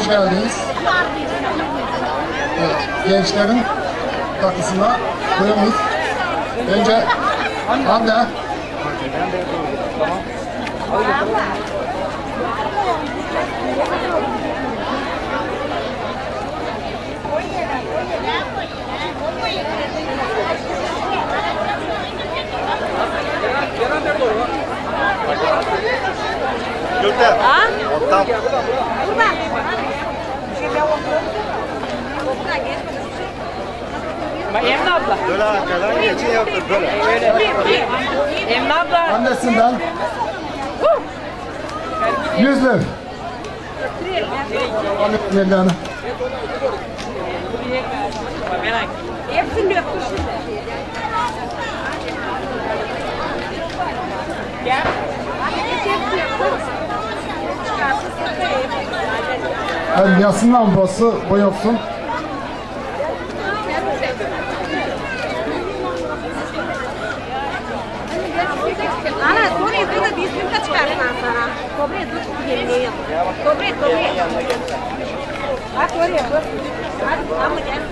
hoş geldiniz. Evet, gençlerin takısına buyurunuz. Önce Hande. Gülter. Ortam. Emine abla. Böyle arkadan geçin yaptır böyle. Emine abla. Annesinden 100 lira. Mevlana. Hepsini öpmüşsün. Gel. Yani yasından burası boyolsun. Ana, Tony, burada bir sürü çıkarsın sana. Kobre dur, geliyor. Kobre. Bak oraya dur. Hadi, ama gel.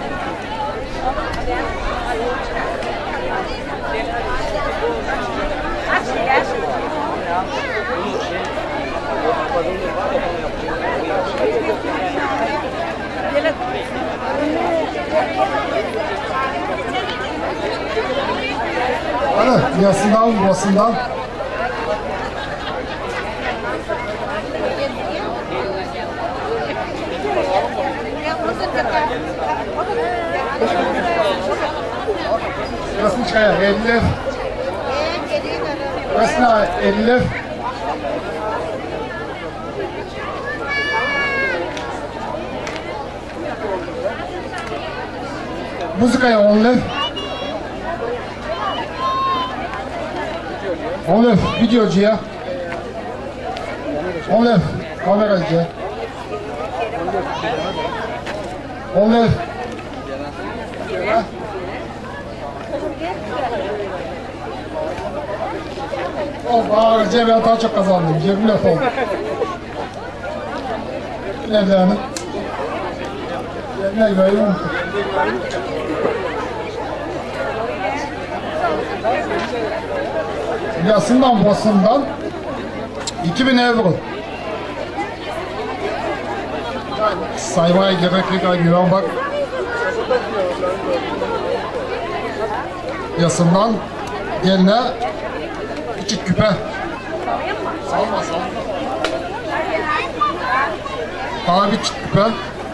Aç, gel. Ana, yasından burasından. Burasını çıkaya 50. Burasına 50. Muzikaya 10 lira. 10 lira videocuya. 10 lira kameracıya. 10 lira. Oh, cebine daha çok kazandım. Cebimle oldu. Evlerini. Cebine görüyorum. Yasından basından 2000 euro. Saymaya gerek yok. Güven bak. Yasından geline küçük küpe. Salma. Daha bir küçük küpe.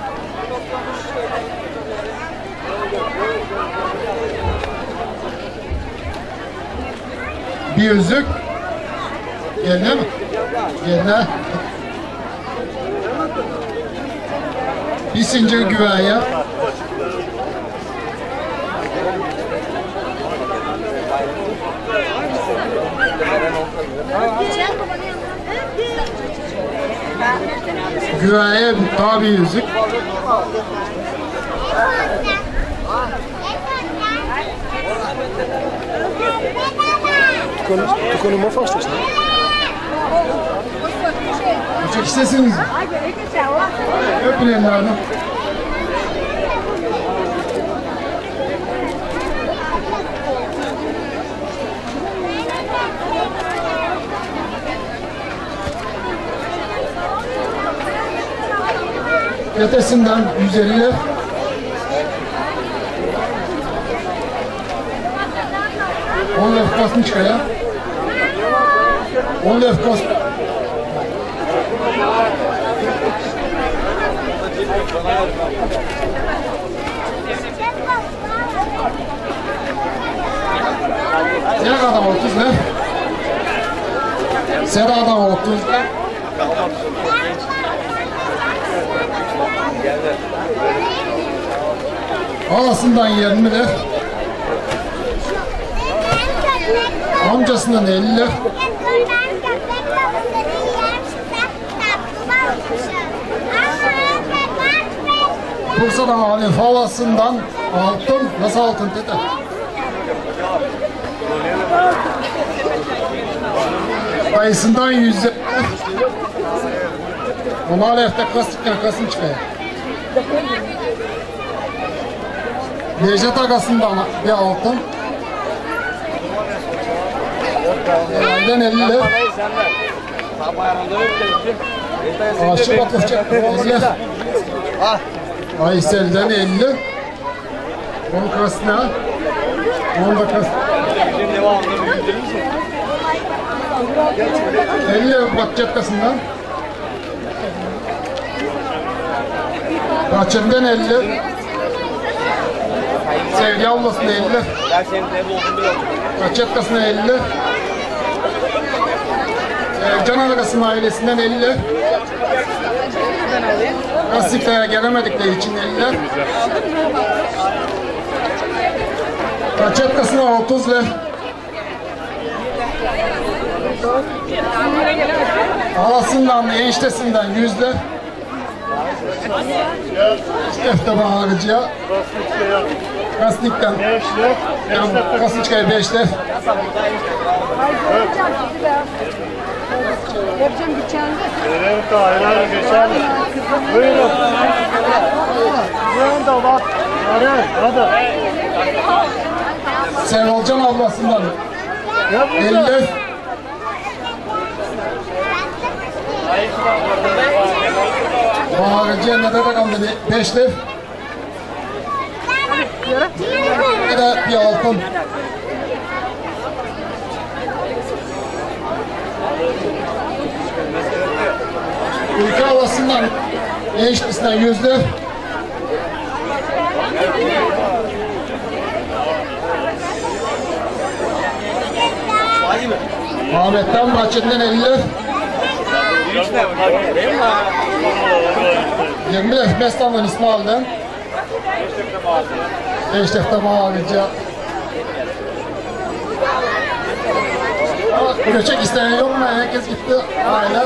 Bir yüzük. Geline mi? Geline. Bir zincir güveye. Güveye daha bir yüzük. Du kunne morfar stå sådan. Çok istesiniz. Öpün ellerini. Yatesinden 150 lira. On lefkasını çıkaya. 10 lefkas. Sera'dan 30 lira. Sera'dan 30 lira. Halasından 20 lira. Amcasından 50 lira. Bursa'dan Alif havasından altın. Nasıl altın dede? Dayısından 100 lira. Ona aleyhte kasın çıkıyor. Necdet Agası'ndan bir altın. Aydan 50. Aşık Atıfçı 50. Aysel'den 50. Onun kasına. Onun da kasına. 50 Bakçet kasından. Kaçır'dan 50. Sevgi ablasına 50. Kaçet kasına 50. Can Agası'nın ailesinden 50. Kasıklı'ya gelemedikleri için 50. Kaçet kasına 30 lira. Halasından, eniştesinden 100 lira. İşte bağırıcıya. Kasnik'ten. Kasnik'e 5 lira. Yapacağım gideceğim. Evet, hayır, geçer. Buyurun. Buyurun da bak. Hadi. Sevalcan ablasından 50. Bağırıcıya ne kadar kaldı? 5 lira. Bir de bir altın. Ülke havasından eniştesinden 100 lira. Ahmet'ten Bahçeli'den 50 lira. 20 lira Mestan'dan İsmail'den. Eşref'te Mağarıcı. Göçek isteyen yok mu? Herkes gitti. Aile.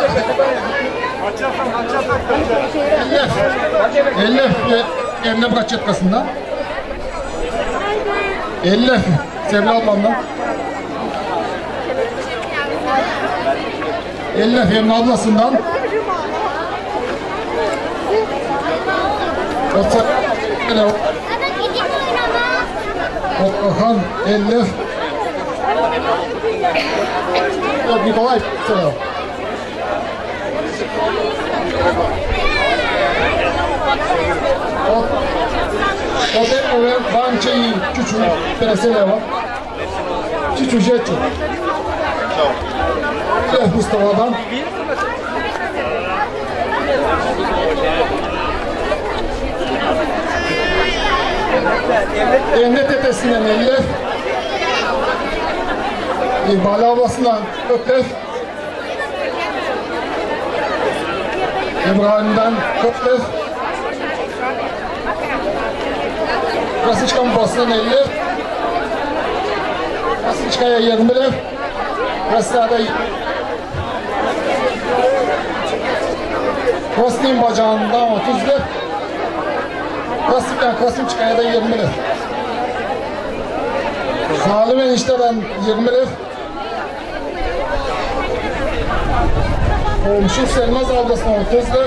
50 Emre Bırakçetkası'ndan. 50 Sevil ablamdan. 50 Emre ablasından. Otkakan 50. Nikolay selam. O da öyle bançayı küçük presele var. Küçük jetçi. Mustafa'dan. Emre Tepesi'nden 50. İbali ablasından 40. İbrahim'den 40. Kasıçkan basından 50. Kasıçka'ya 20 lira. Kasıçka'da Kasıçka'nın bacağından 30 lira. Kasıçka'ya da 20 lira. Salim enişteden 20 lira. Komşu Selmaz ablasına 30 lira.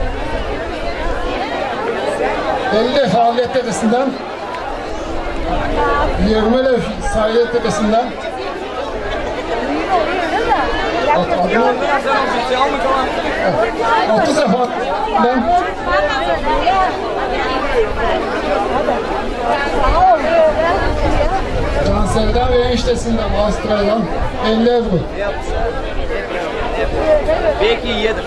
50 Faaliyet Tepesi'nden. 20 lira Sahiliyet Tepesi'nden. 30 efendim. Cansel'den ve eniştesinden Avustralya'dan 50 euro. Belki yedir.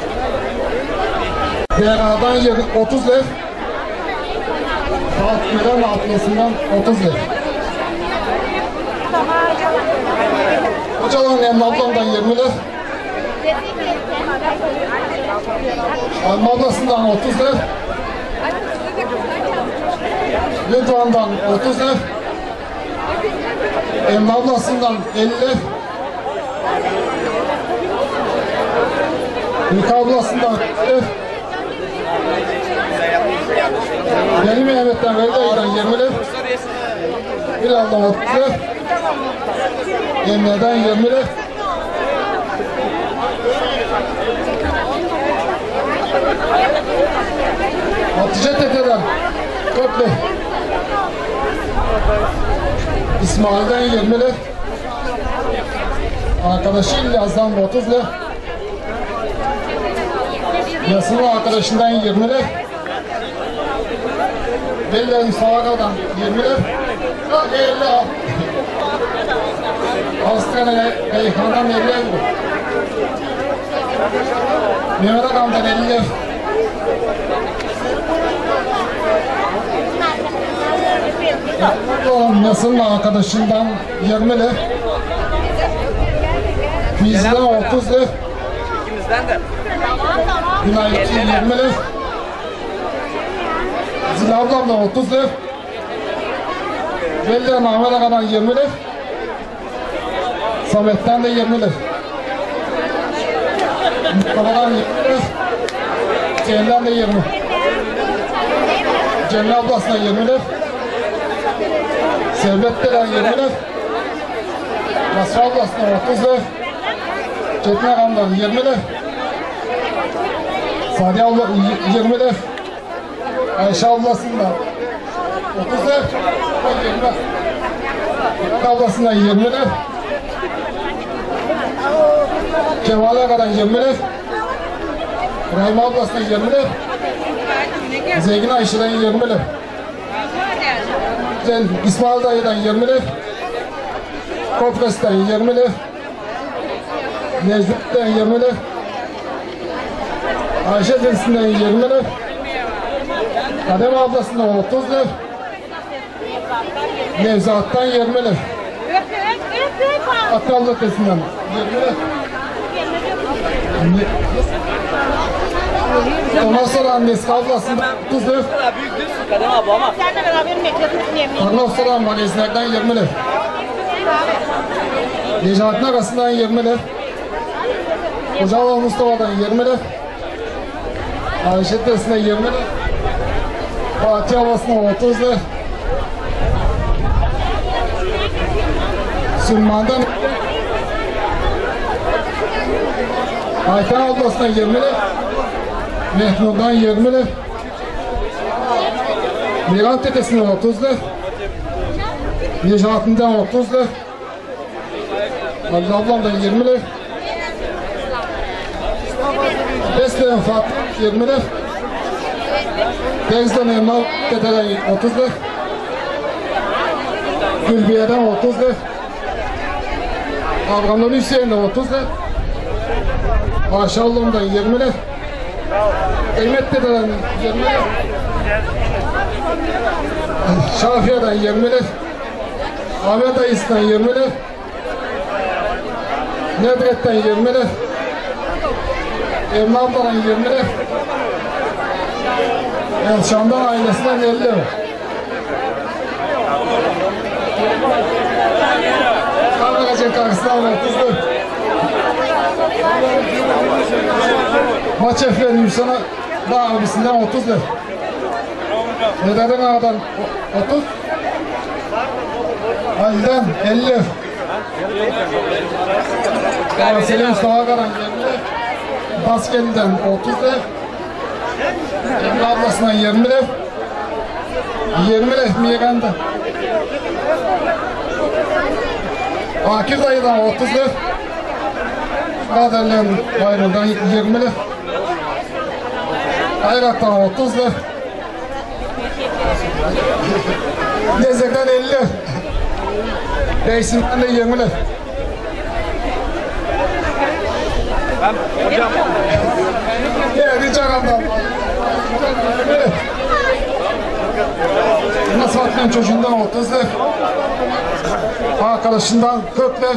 Dera'dan 30 lira. Fatma'dan atlasından 30 lira. Hocalan Emre ablamdan 20 lira. Alma ablasından 30 lira. Lütfan'dan 30 lira. Emre ablasından 50 lira. Ülke ablasından 40 lira. Yeni Mehmet'ten Verde'den 20 lira. Bilal'dan 30 lira. Emre'den 20 lira. Hatice Tete'den 40'lı. İsmail'den 20'li. Arkadaşı İlyas'dan 30'lı. Yasının arkadaşından 20'li. Bellerin Savaga'dan 20'li. 50 al. Avustralya Beykan'dan 50 euro. Mehmet Akam'dan 50. Yasının arkadaşından 20'li. Fizden 30'lu. İkimizden de. Günay'dan 20'li. Zil ablamdan 30'lu. Bellerin Ahmet Akam'dan 20'li. Samet'ten de 20'li. Mustafa'dan 20'li. Ceylan'dan da 20. Cemil ablasından 20'li. Servet'ten 20'li. Nasr ablasından 30'lu. Çetin Akam'dan 20'li. Sadiye abla 20'li. Ayşe ablasından 30'lu. 20'li. Ablasından 20'li. Kemal Aka'dan 20'li. Rahim ablasından 20'li. Zengin Ayşe'den 20'li. İsmail dayıdan 20'li. Kofres'ten 20'li. Necdet'ten 20'li. Ayşe Zinsi'nden 20'li. Kadem ablasından 30'lu. Nevzat'tan 20'li. Akallı tesinden 20'li. Ondan sonra annesi ablasından 30'lu. Büyük düzsün Kadem abla ama. Seninle beraber mektepte Arnavutlar'dan magazинlerden 20'li. Necat'ın Akası'ndan 20'li. Kocaoğlu Mustafa'dan 20'li. Ayşe Tesi'nden 20'li. Fatih Havası'ndan 30'lu. Süleyman'dan Ayten ablasından 20'li. Mehnur'dan 20'li. Miran Tetesi'nden 30'lu. Necat'ından 30'lu. Ali ablamdan 20'li. Besleyen Fatih 20'li. Deniz'den Emrah Tete'den 30'lu. Gülbiye'den 30'lu. Avramlı Hüseyin'den 30'lu. Ayşe ablamdan 20'li. Kıymet Tete'den 20'li. Şafiye'den 20'li. Ahmet Ayıs'tan 20'li. Nedret'ten 20'li. Emre abladan 20'li. Elşan'dan ailesinden 50'li. Karagacık karşısından 30'lu. Maç Efren Yusuf'a da abisinden 30'lu. Neden'den ağadan 30. Ali'den 50. Selim Mustafa Karan 20'li. Baskeli'den 30'lu. Emre ablasından 20'li. 20'li Miyegan'dan. Akif dayıdan 30'lu. Kaderlen Bayrı'dan 20'li. Ayrak'tan 30'lu. Nezek'ten 50. Beysin'den de 20'li. Ben hocam. Geldi Canan'dan. Nasıl Fatih'in çocuğundan 30'lu. Arkadaşından 40'lu.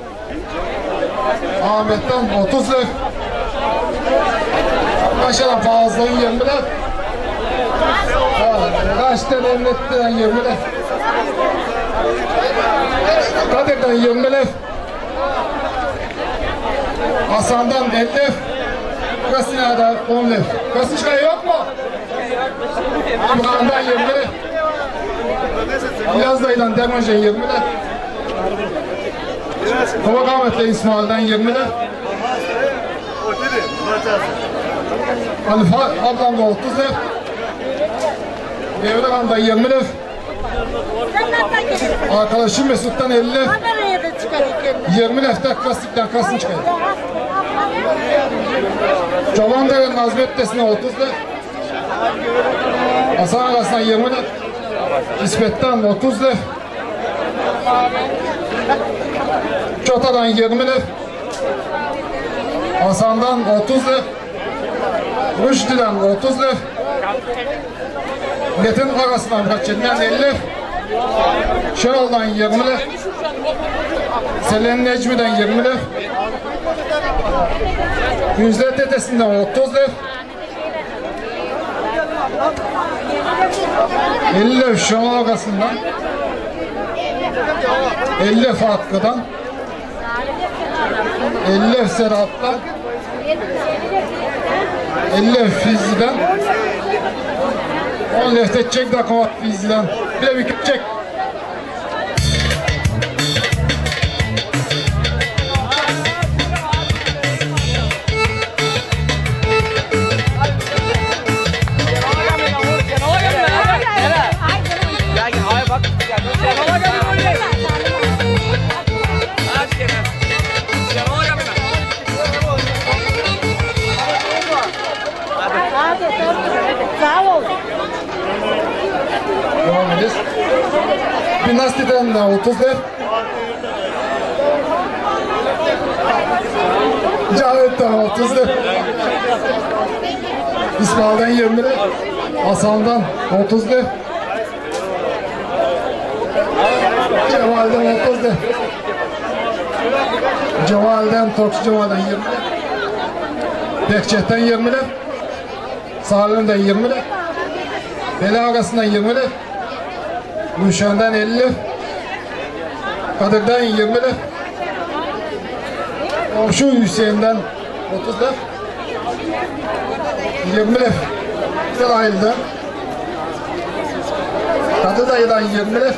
Ahmet'ten 30'lu. Aşağıdan Fazla'nın 20'li. Kaç'tan Emret'ten 20'li. Kadir'den 20'li. Hasan'dan 50. Kasina'da 10'lu. Kasınçkaya yok mu? İmran'dan 20'li. İlyas dayıdan Dermanca 20'li. Kovak Ahmet'le İsmail'den 20'li. Alifa ablam da 30'lu. Devrakan'dan 20 lira. Arkadaşım Mesut'tan 50 lira. 20 lira Kastik'ten kasın çıkıyor. Çobandere'nin Azmet'tesine 30 lira. Hasan Ağası'ndan 20 lira. İsmet'ten 30 lira. Çota'dan 20 lira. Hasan'dan 30 lira. Rüştü'den 30 lira. Metin Ağası'ndan Kaççı'dan 50 lira. Şenol'dan 20 lira. Selen Necmi'den 20 lira. Yüzler Tetesi'nden 30 lira. 50 lira Şenol Ağası'ndan. 50 lira Fatkı'dan. 50 lira Serhat'tan. 50 lira Fizli'den. 10 lira Tetçek Dakamat Fizli'den. Bir de bir küçük. Devam edeceğiz. Binasti'den 30 lira. Cavit'ten 30 lira. İsmail'den 20 lira. Hasan'dan 30 lira. Cemal'den 30 lira. Tokçu Cemal'den 20 lira. Bekçet'ten 20 lira. Salim'den 20 lira. Beli Ağası'ndan 20 lira. Gülşen'den 50 lira. Kadir'den 20 lira. Komşu Hüseyin'den 30 lira. 20 lira. İsrail'den. Kadir Dayı'dan 20 lira.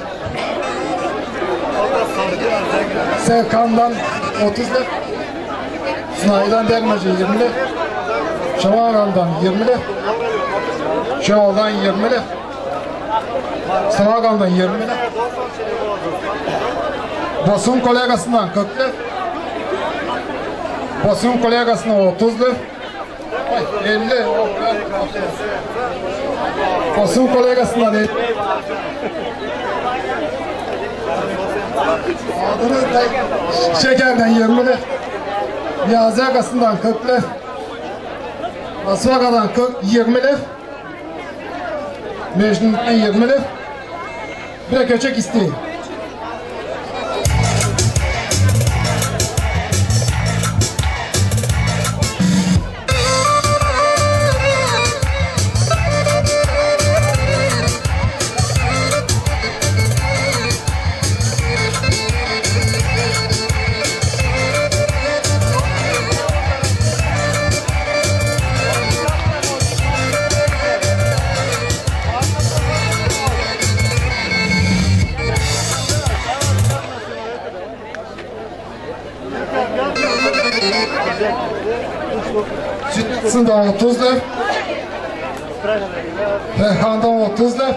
Serkan'dan 30 lira. Sınay'dan Dermacı 20 lira. Şamaran'dan 20 lira. Şenol'dan 20 lira. Savagan'dan 20 lira. Basın kolegasından 40 lira. Basın kolegasından 30 lira. 50 lira. Basın kolegasından 50 lira. Şekerden 20 lira. Niyazi Ağası'ndan 40 lira. Asvaga'dan 20 lira. Mecnun'dan 20 lira. Bir de köçek isteği. Sütlüsünden 30 lira. Pehkan'dan 30 lira.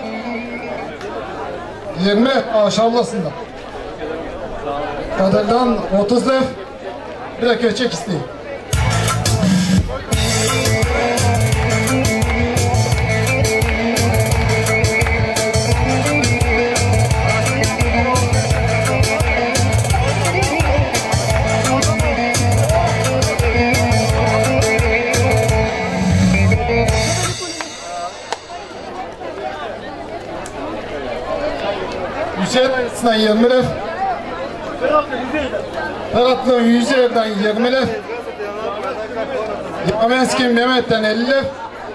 20 Aşavlası'ndan. Kadir'den 30 lira. Bir de köçek isteği. Hüseyin Ayısı'ndan 20 lira. Ferhatlı Yüzeyir'den 20 lira. Yamenski Mehmet'ten 50 lira.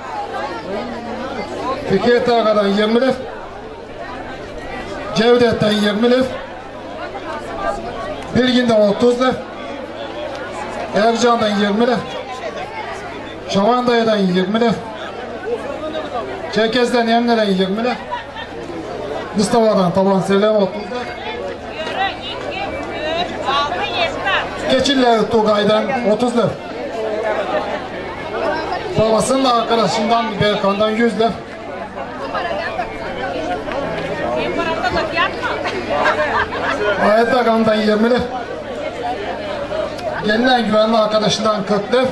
Fikret Ağa'dan 20 lira. Cevdet'ten 20 lira. Bilgin'den 30 lira. Ercan'dan 20 lira. Şamandaya'dan 20 lira. Çerkez'den Emre'den 20 lira. Mustafa'dan Taban Selam 30 lira. Keçiller Tugay'dan 30 lira. Babasının arkadaşından Berkan'dan 100 lira. Ayet Agam'dan 20'li. Gelinen güvenli arkadaşından 40'lı.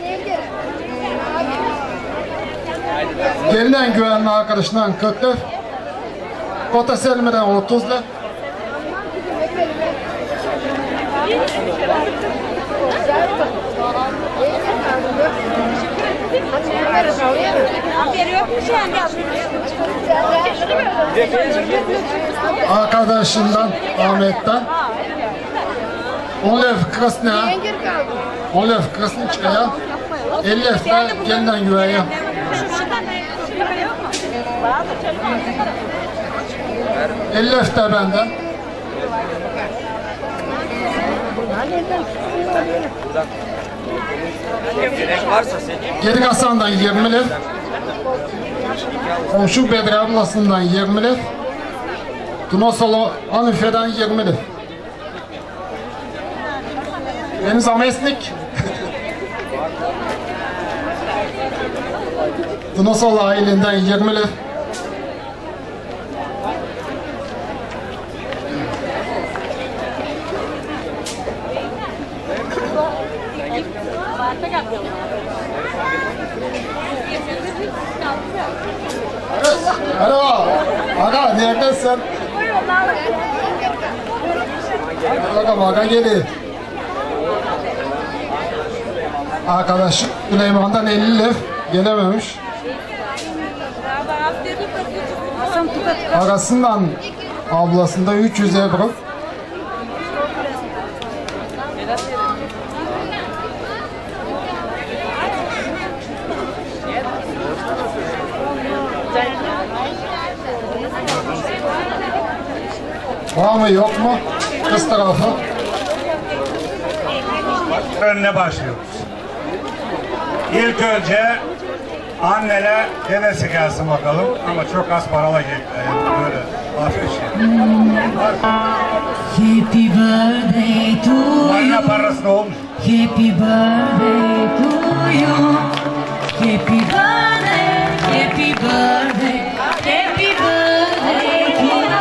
Gelinen güvenli arkadaşından 40'lı. Kota Selmi'den 30'lı. Arkadaşından Ahmet'ten 10 lef kırısına 10 lef kırısına çıkaya 50 lef de yeniden güveye 50 lef de benden Geri Hasan'dan 20 lef komşu Bedri ablasından 20 lef Tunosolu Hanife'den 20 lef Deniz Amesnik Tunosolu ailenden 20 lef Alo, aga neredesin? Aga geliyor. Arkadaşım Süleyman'dan 50 lef gelememiş. Arasından ablasında 300 euro. Var mı yok mu? Kız tarafı. Önüne başlıyoruz. İlk önce annele dedesi gelsin bakalım ama çok az paralı böyle başka şey. Happy birthday to you. Anne parası ne olmuş? Happy birthday to you. Happy birthday, happy birthday, happy birthday to you.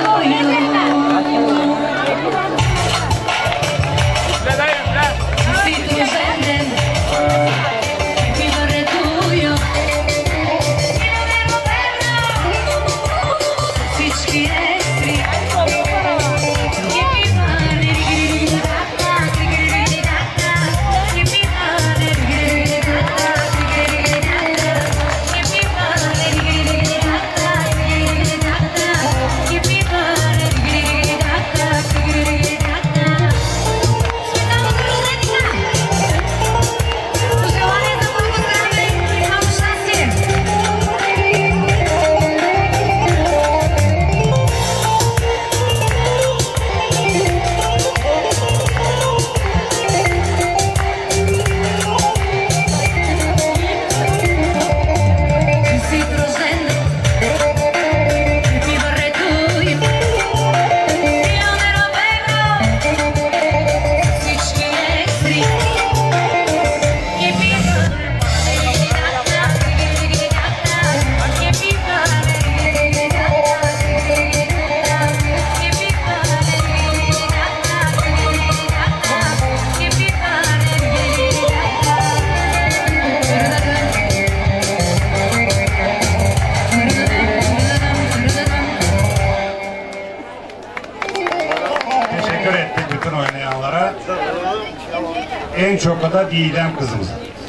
En çok da Didem kızımız.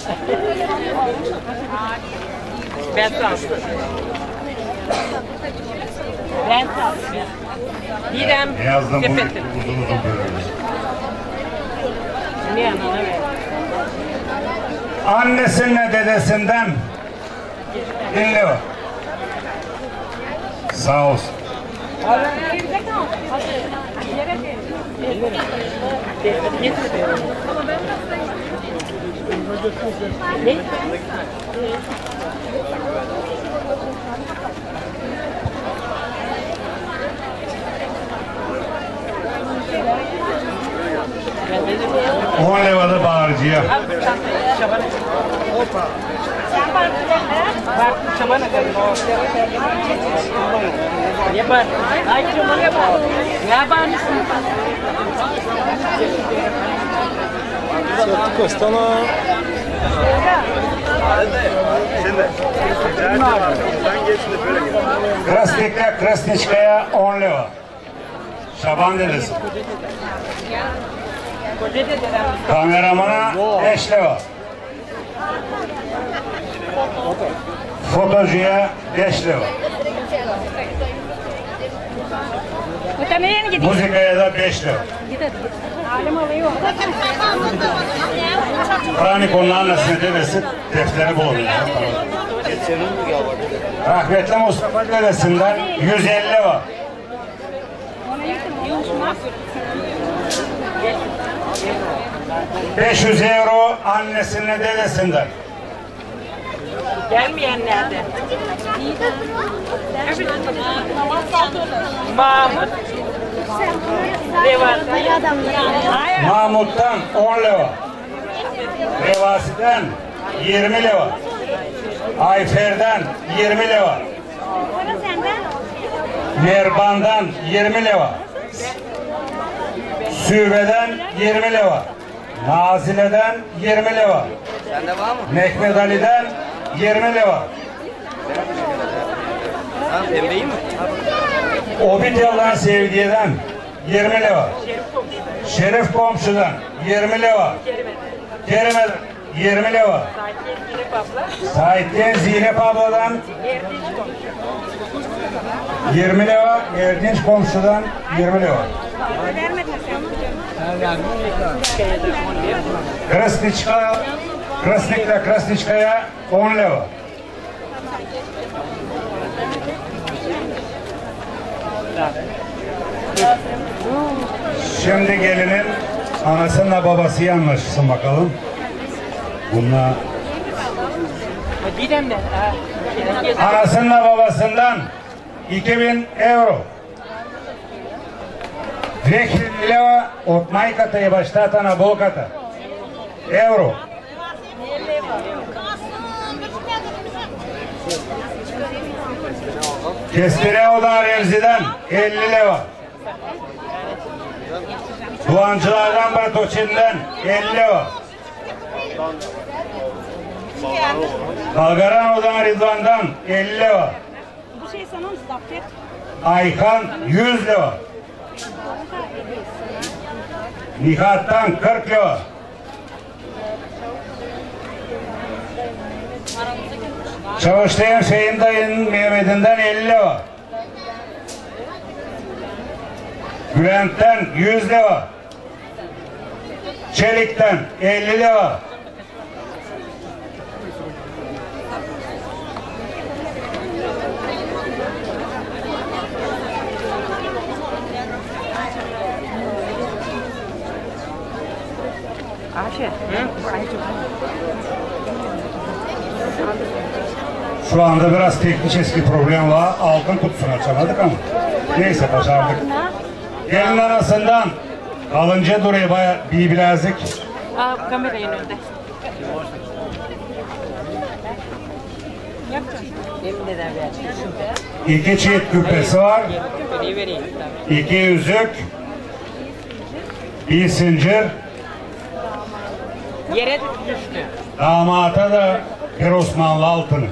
Ben tanıştım. Didem Yazdım bunu sepeti. uzun böyle. Niye anana ver? Annesinle dedesinden dinle o. Sağ olsun. On levada bağırıcıya. Bak çaman akalım. Yapar. Ay çaman yapar. Ne yaparsın? Kostana. Sen de. Sen geç de böyle gel. Krasnik'le Krasniçka'ya 10 lira. Şaban dedesi. Kameramana 5 lira. Fotocuya 5 lira. Müzikaya da 5 lira. Kranik onun annesine dedesi defteri bulunuyor. Rahmetli Mustafa dedesinden 150 var. 500 euro annesinin dedesinden. Gelmeyenlerden. Mahmut. Mahmut'tan 10 lira. Revasi'den 20 lira. Ayfer'den 20 lira. Merban'dan 20 lira. Süve'den 20 lira. Nazile'den 20 lira. Mehmet Ali'den 20 lira. Pembeyi mi? Obit Yaldan Sevgi'den 20 lira. Şerif Komşu'dan 20 lira. Kerime'den 20 lira. Sait'ten Zeynep abladan 20 lira. Erdinç Komşu'dan 20 lira. Krasnik'le Krasniçka'ya 10 lira. Şimdi gelinin anasıyla babası anlaşsın bakalım. Bunlar anasıyla babasından 2000 euro. Vekiliyle otmay katayı başlatana bol kata. Euro. Kestire oda Remzi'den 50 lira. Doğancılardan Bartoçin'den 50 lira. Dalgaran oda Ridvan'dan 50 lira. Aykan 100 lira. Nihat'tan 40 lira. Çavuştayan Şeyin dayının Mehmet'inden 50 lira. Bülent'ten 100 lira. Çelik'ten 50 lira. Şu anda biraz teknik bir problem var. Altın kutusunu açamadık ama. Neyse başardık. Gelin arasından kalınca duruyor bayağı bir bilezik. Aa, kamerayın önünde. İki çift küpesi var. Vereyim. 2 yüzük. Bir zincir. Yere düştü. Damata da bir Osmanlı altını.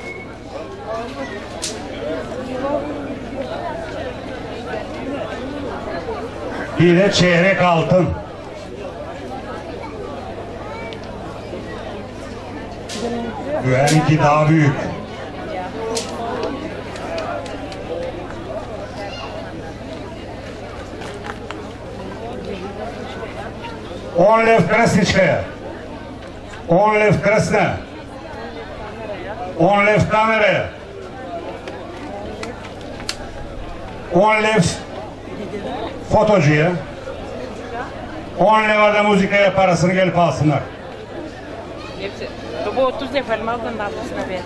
Bir de çeyrek altın. Güvenki daha büyük. On lev Krasniçka'ya. 10 lev Krasna. 10 lev kameraya. 10 lev fotocuya. 10 leva da müzikaya parasını gelip alsınlar. Hepsi. Bu 30 defa Maldan da ablasına verdi.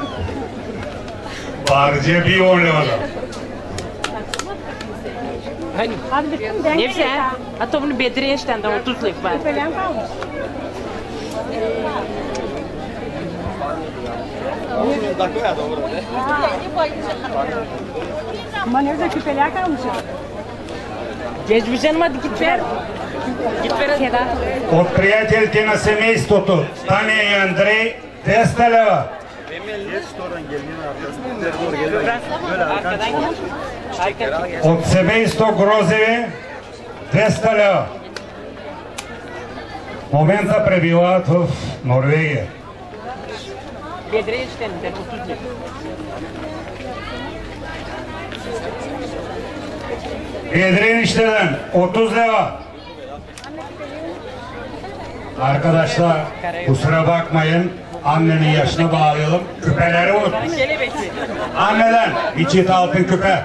Barcıya bir 10 leva da. Neyse, hatta bunu Bedriye işten 30 lira var. Ama nerede küpeler kalmış? Geçmişen hadi git ver. Git ver. От приятелите на семейството Таня и Андрей 200 лева. Geç oradan gelinin arkasından doğru geliyor. Böyle Arkadan gel. Arkadan. От семейство Грозеви 200 лева. В момента пребивават в Норвегия. Bedriye işten 30 lira. Bedri enişteden 30 leva. Arkadaşlar kusura bakmayın, annenin yaşına bağlayalım. Küpeleri unutmuş. Kelebekli. Anneden bir çift altın küpe.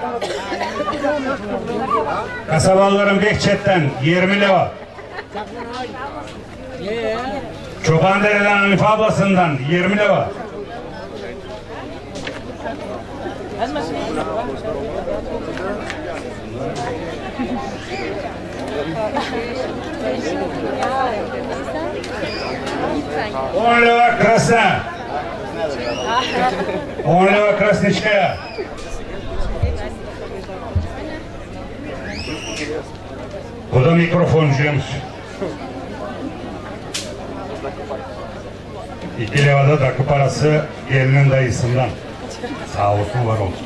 Kasabalıların Behçet'ten 20 leva. Çobandere'den Hanife ablasından 20 leva. On leva krasna. 10 leva krasničkaya. Bu da mikrofoncuymuş. 2 levada takı parası gelinin dayısından. Sağ olsun, var olsun.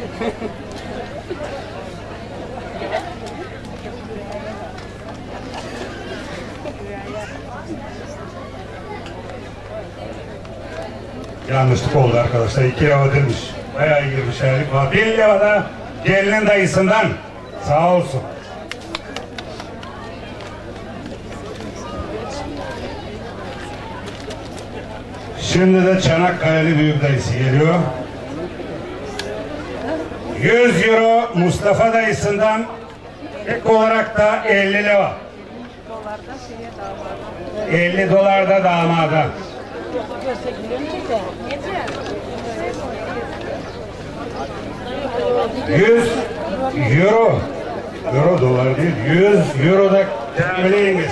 Yanlışlık oldu arkadaşlar. 2 leva demiş. Bayağı iyi bir şeylik var. 1 leva da gelinin dayısından. Sağ olsun. Şimdi de Çanakkale'li büyük dayısı geliyor. 100 euro Mustafa dayısından, ek olarak da 50 leva. 50 dolar da damada. 100 euro. Euro dolar değil. 100 euro da temeliğiniz.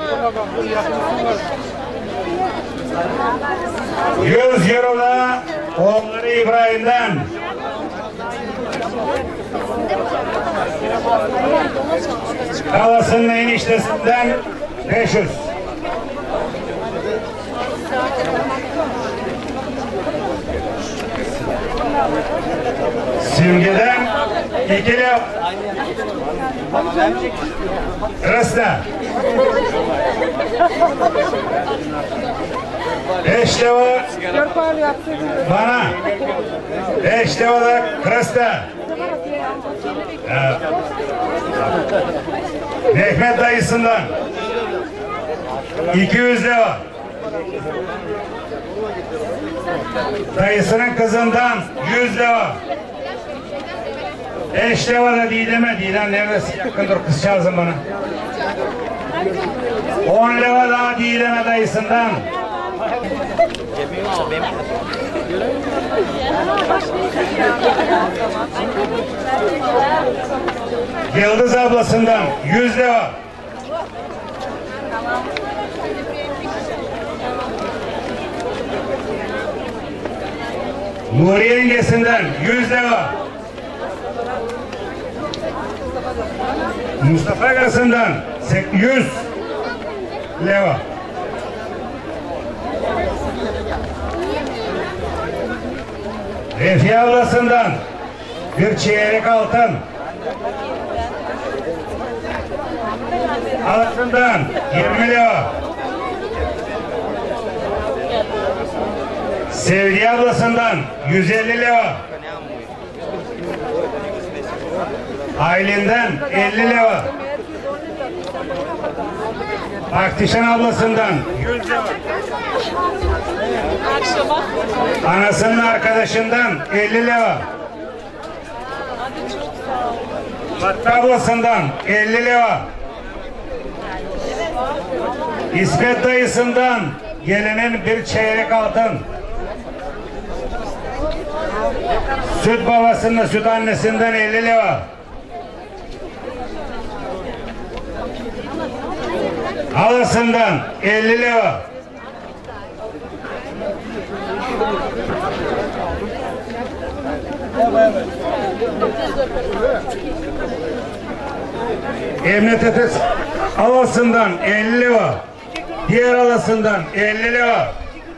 100 euro da oğulları İbrahim'den. Kalasının eniştesinden 500. Simge'den 2 lira. Krasna 5 lira bana. 5 lira da Krasna. Mehmet dayısından 200 lira. Dayısının kızından 100 lira. 5 lira da Didem'e. Didem neredesin? Yakındır, kızcağızım bana. 10 lira daha Didem'e dayısından. Yıldız ablasından 100 lira. Nuriye yengesinden 100 lira. Mustafa Gası'ndan 100 lira. Refiye ablasından bir çeyrek altın. Altından 20 lira. Sevgi ablasından 150 lira. Aylin'den 50 lira. Baktişan ablasından 100 lira. Anasının arkadaşından 50 lira. Hatta ablasından 50 lira. İsmet dayısından gelinin bir çeyrek altın. Süt babasından, süt annesinden 50 lira. Halasından 50 leva. Emniyet Etesi halasından 50 leva. Diğer halasından 50 leva.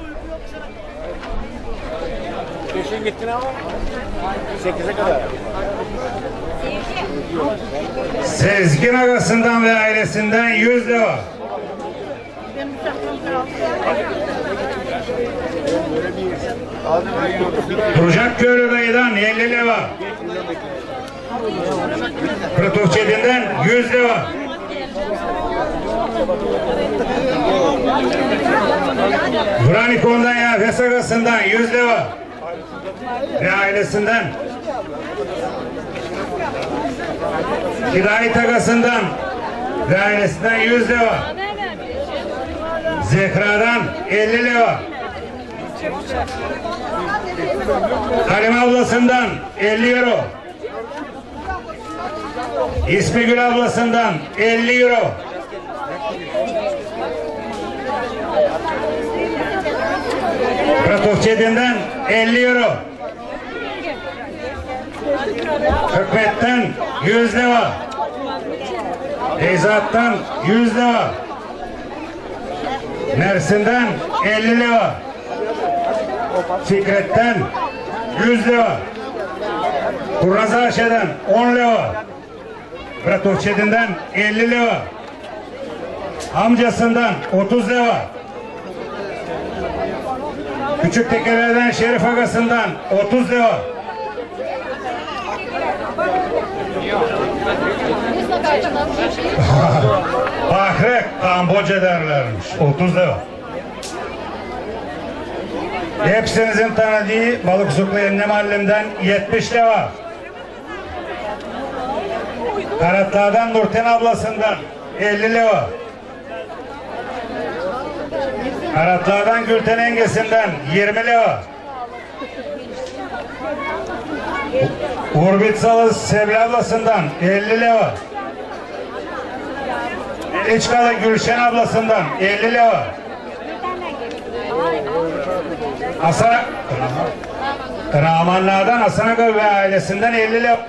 Peşin gittin ama 8'e kadar. Sezgin Agası'ndan ve ailesinden 100 leva. Duracak Köylü dayıdan 50 leva. Kırtuhçedi'nden 100 leva. Vranikon'dan Yafes Agası'ndan 100 leva. Ve ailesinden. Hidayet Agası'ndan ve ailesinden 100 leva. Zehra'dan 50 leva. Halim ablasından 50 euro. İsmigül ablasından 50 euro. Kratofçedi'nden 50 euro. Hükmet'ten 100 leva. Eyzat'tan 100 leva. Mersin'den 50 leva. Fikret'ten 100 leva. Kurnazaşe'den 10 leva. Kratofçedi'nden 50 leva. Amcasından 30 leva. Küçük Tekeler'den Şerif Agası'ndan 30 leva. Ahrek Kamboçya derlermiş. 30 leva. Hepsinizin tanıdığı Balıkesirli Ennem Hallim'den 70 leva. Karatlar'dan Nurten ablasından 50 leva. Karatlar'dan Gülten Engesi'nden 20 leva. Urbitsalı Sevil ablasından 50 leva. İçkalı Gülşen ablasından 50 leva. Rahmanlı'dan Hasan Aga ve ailesinden 50 leva.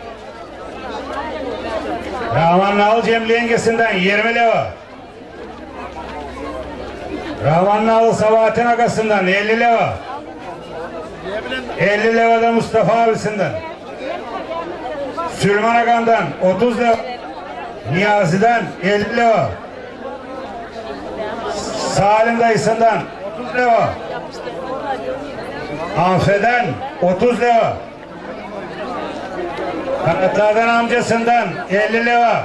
Rahmanlı'lı Cemli yengesinden 20 leva. Rahmanlı'lı Sabahattin Agası'ndan 50 leva. 50 leva da Mustafa abisinden. Süleyman Agan'dan 30 leva. Niyazi'den 50 leva. Salim dayısından 30 leva. Hanfe'den 30 leva. Kanatlardan amcasından 50 leva.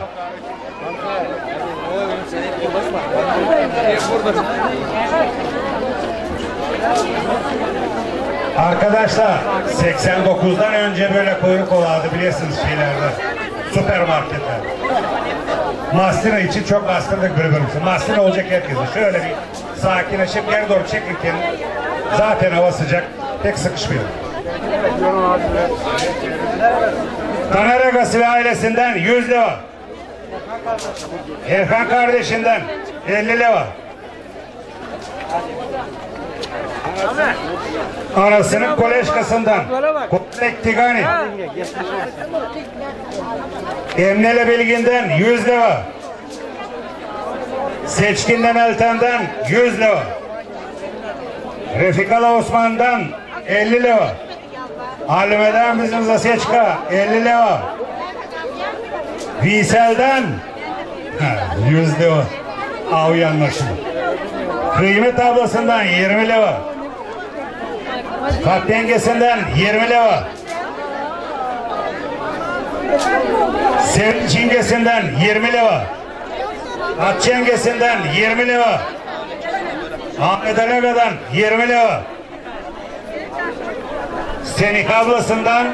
Arkadaşlar 89'dan önce böyle kuyruk olardı biliyorsunuz şeylerde. Süpermarketler. Mastina için çok bastırdık birbirimizi. Mastina olacak herkese. Şöyle bir sakinleşip geri doğru çekilirken zaten hava sıcak. Pek sıkışmıyor. Taner Agası ve ailesinden 100 leva. Erkan kardeşinden 50 leva. Anasının koleşkasından Kotlek Tigani. Emnele Bilgin'den 100 leva. Seçkin'den Elten'den 100 leva. Refikala Osman'dan 50 leva. Halime'den bizim Zaseçka 50 leva. Visel'den 100 leva. Av yanlaşım. Kıymet ablasından 20 leva. Kalp dengesinden 20 leva. Sevinç yengesinden 20 leva. At yengesinden 20 leva. Ahmet Alaga'dan 20 leva. Senik ablasından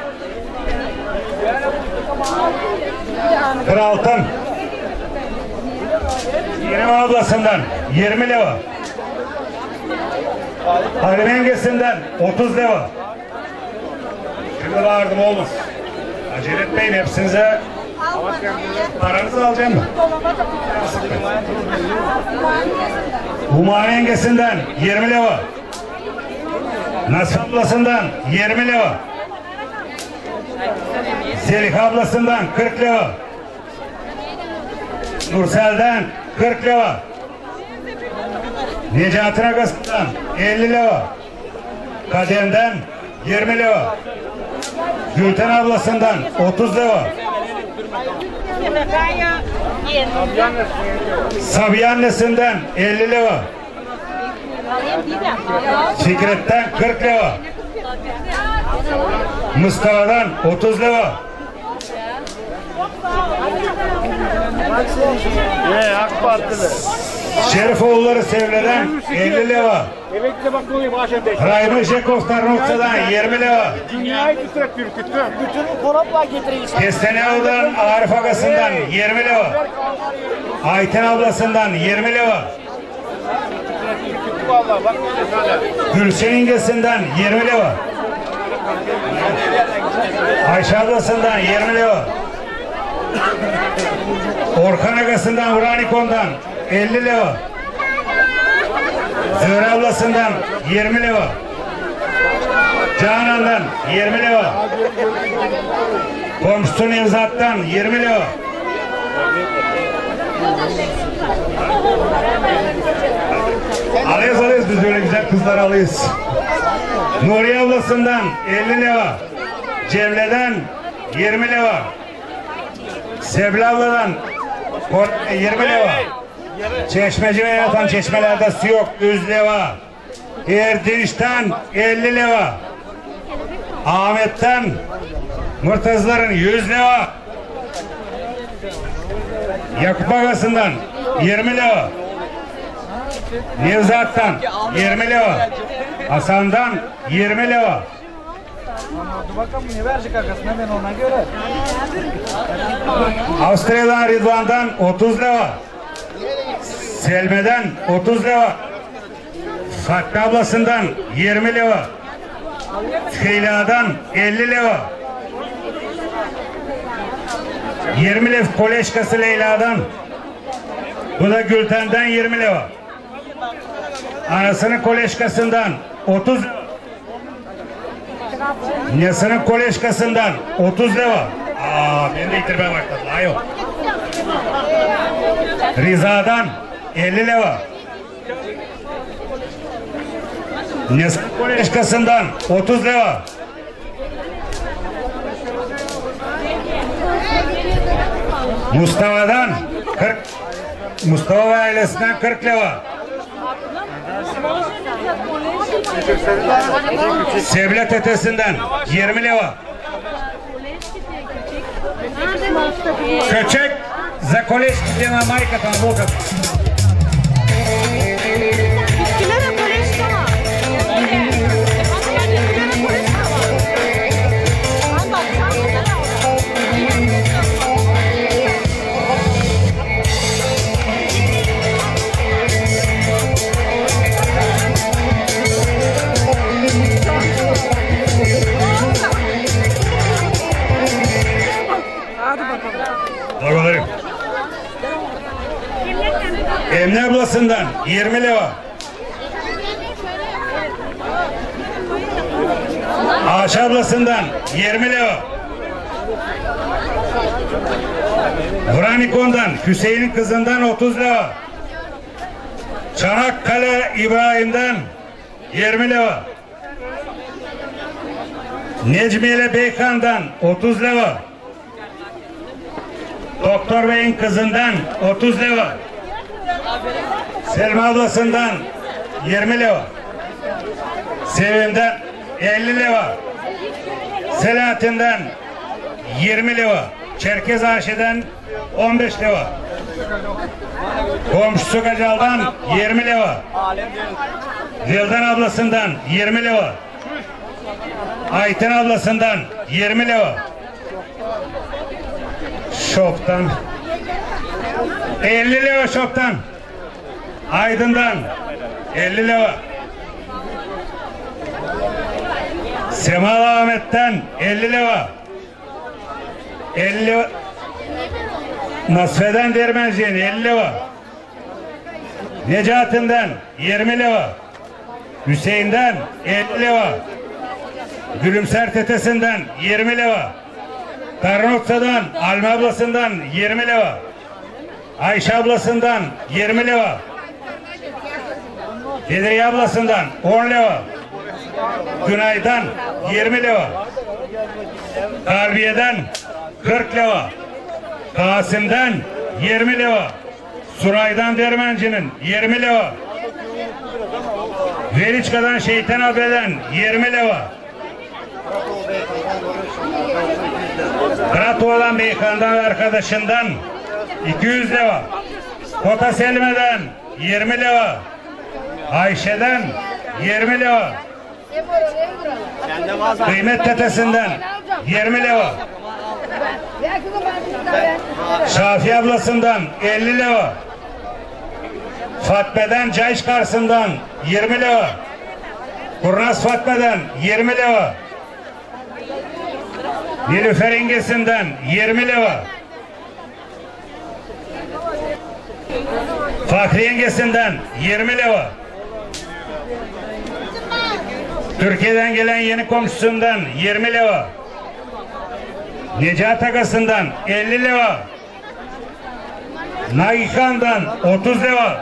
Kraltın. Yine ablasından 20 leva. Halim yengesinden 30 leva. Şimdi vardım olmaz. Acele etmeyin, hepsinize Paranızı alacağım mı? Humane yengesinden 20 leva. Nasıl ablasından 20 leva. Zeliha ablasından 40 leva. Nursel'den 40 leva. Necati Agas'tan 50 leva. Kadem'den 20 leva. Gülten ablasından 30 leva. Sabiha annesinden 50 leva. Fikret'ten 40 leva. Mustafa'dan 30 leva. AK Partili. Şerifoğulları Sevle'den 50 leva. Emekli bakımı maaşı 5. Raymond Jekov Tarnokça'dan 20 leva. Dünyayı tütürek ürküttü. Bütün korapla getireyim. Kestaneoğlu'dan Arif Agası'ndan 20 leva. Ayten ablasından 20 leva. Vallahi bak Gülşen İngesi'nden 20 leva. Ayşe ablasından 20 leva. Orkan Agası'ndan Vranikon'dan 50 leva. Zöhre ablasından 20 leva. Canan'dan 20 leva. Komşusu Nevzat'tan 20 leva. Alıyoruz biz böyle güzel kızlar alıyoruz. Nuriye ablasından 50 leva. Cemle'den 20 leva. Sevli abladan 20 leva. Çeşmeci ve yatan çeşmelerde su yok 100 leva. Erdinç'ten 50 leva. Ahmet'ten Murtazların 100 leva. Yakup Agası'ndan 20 leva. Nevzat'tan 20 leva. Hasan'dan 20 leva. bakalım ne verecek arkasına ben ona göre. Avustralya'dan Rıdvan'dan 30 leva. Selme'den 30 leva. Fatma ablasından 20 leva. Tıkıyla'dan 50 leva. 20 leva koleşkası Leyla'dan. Bu da Gülten'den 20 leva. Anasının koleşkasından 30 leva. Nesinin koleşkasından 30 leva. Beni de itirmeye başladı. Ayol. Riza'dan 50 leva. Nesinin koleşkasından 30 leva. Mustafa'dan 40. Mustafa ve ailesinden 40 leva. Sevlet Ötesi'nden 20 leva. Köçek za koleşki dema majka tam boka. Doğrularım. Emine ablasından 20 leva. Ayşe ablasından 20 leva. Vranikon'dan Hüseyin'in kızından 30 leva. Çanakkale İbrahim'den 20 leva. Necmiye Beykan'dan 30 leva. Doktor Bey'in kızından 30 leva. Selma ablasından 20 leva. Sevim'den 50 leva. Selahattin'den 20 leva. Çerkez Ayşe'den 15 leva. Komşusu Gacal'dan 20 leva. Vildan ablasından 20 leva. Ayten ablasından 20 leva. Şop'tan 50 leva Şop'tan. Aydın'dan 50 leva. Semal Ahmet'ten 50 leva. Nasfeden Dermenci'nin 50 leva. Necati'nden 20 leva. Hüseyin'den 50 leva. Gülümser Tetesi'nden 20 leva. Karnotsa'dan Alme ablasından 20 leva. Ayşe ablasından 20 leva. Bedriye ablasından 10 leva. Günay'dan 20 leva. Harbiye'den 40 leva. Kasım'dan 20 leva. Suray'dan Dermenci'nin 20 leva. Veriçka'dan Şeytan abiden 20 leva. Karatova'dan Beykan'dan ve arkadaşından 200 leva. Kota Selme'den 20 leva. Ayşe'den 20 leva. Kıymet Tetesi'nden 20 leva. Şafi ablasından 50 leva. Fatme'den Cayış Karsı'ndan 20 leva. Kurnaz Fatme'den 20 leva. Nilüfer İngesi'nden 20 leva. Fahri Yengesi'nden 20 leva. Türkiye'den gelen yeni komşusundan 20 leva. Necat Agası'ndan 50 leva. Nagikan'dan 30 leva.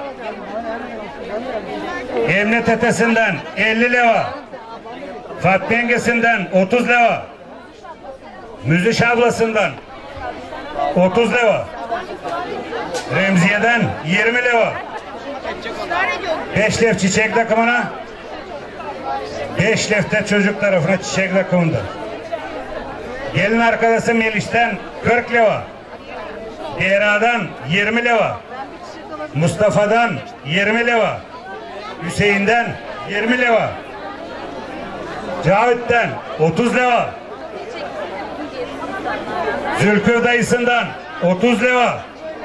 Emre Tetesi'nden 50 leva. Fatma Yengesi'nden 30 leva. Müzüş ablasından 30 leva. Remziye'den 20 leva. Beşlef çiçek takımına, Beşlef'te çocuk tarafına çiçek takımında. Gelin arkadaşı Meliş'ten 40 leva. Dehra'dan 20 leva. Mustafa'dan 20 leva. Hüseyin'den 20 leva. Cavit'ten 30 leva. Zülkü dayısından 30 leva.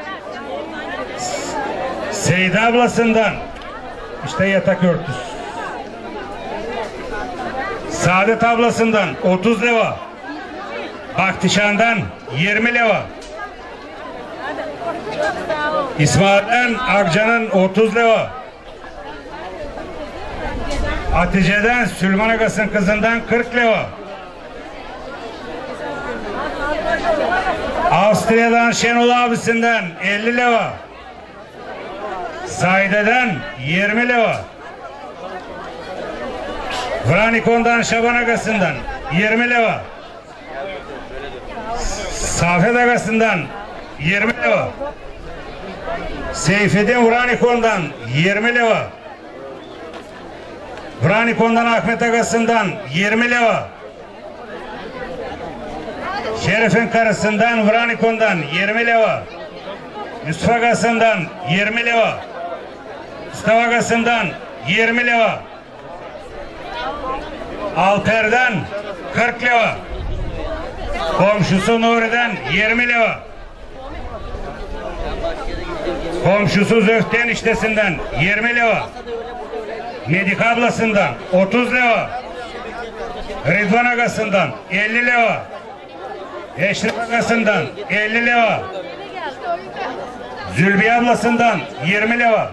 Seyda ablasından işte yatak örtüsü. Saadet ablasından 30 leva. Bahtişan'dan 20 leva. İsmail'den Akcan'ın 30 leva. Hatice'den Süleyman Agas'ın kızından 40 leva. Avusturya'dan Şenol abisinden 50 leva. Saide'den 20 leva. Vranikon'dan Şaban Agası'ndan 20 leva. Safet Agası'ndan 20 leva. Seyfettin Vranikon'dan 20 leva. Vranikon'dan Ahmet Agası'ndan 20 leva. Şerif'in karısından Vranikon'dan 20 leva. Yusuf Agası'ndan 20 leva. Mustafa Agası'ndan 20 leva. Alper'den 40 leva. Komşusu Nuri'den 20 leva. Komşusu Zöhtü eniştesinden 20 leva. Medik ablasından 30 leva. Rıdvan Agası'ndan 50 leva. Eşref Agası'ndan 50 leva. Zülbiye ablasından 20 leva.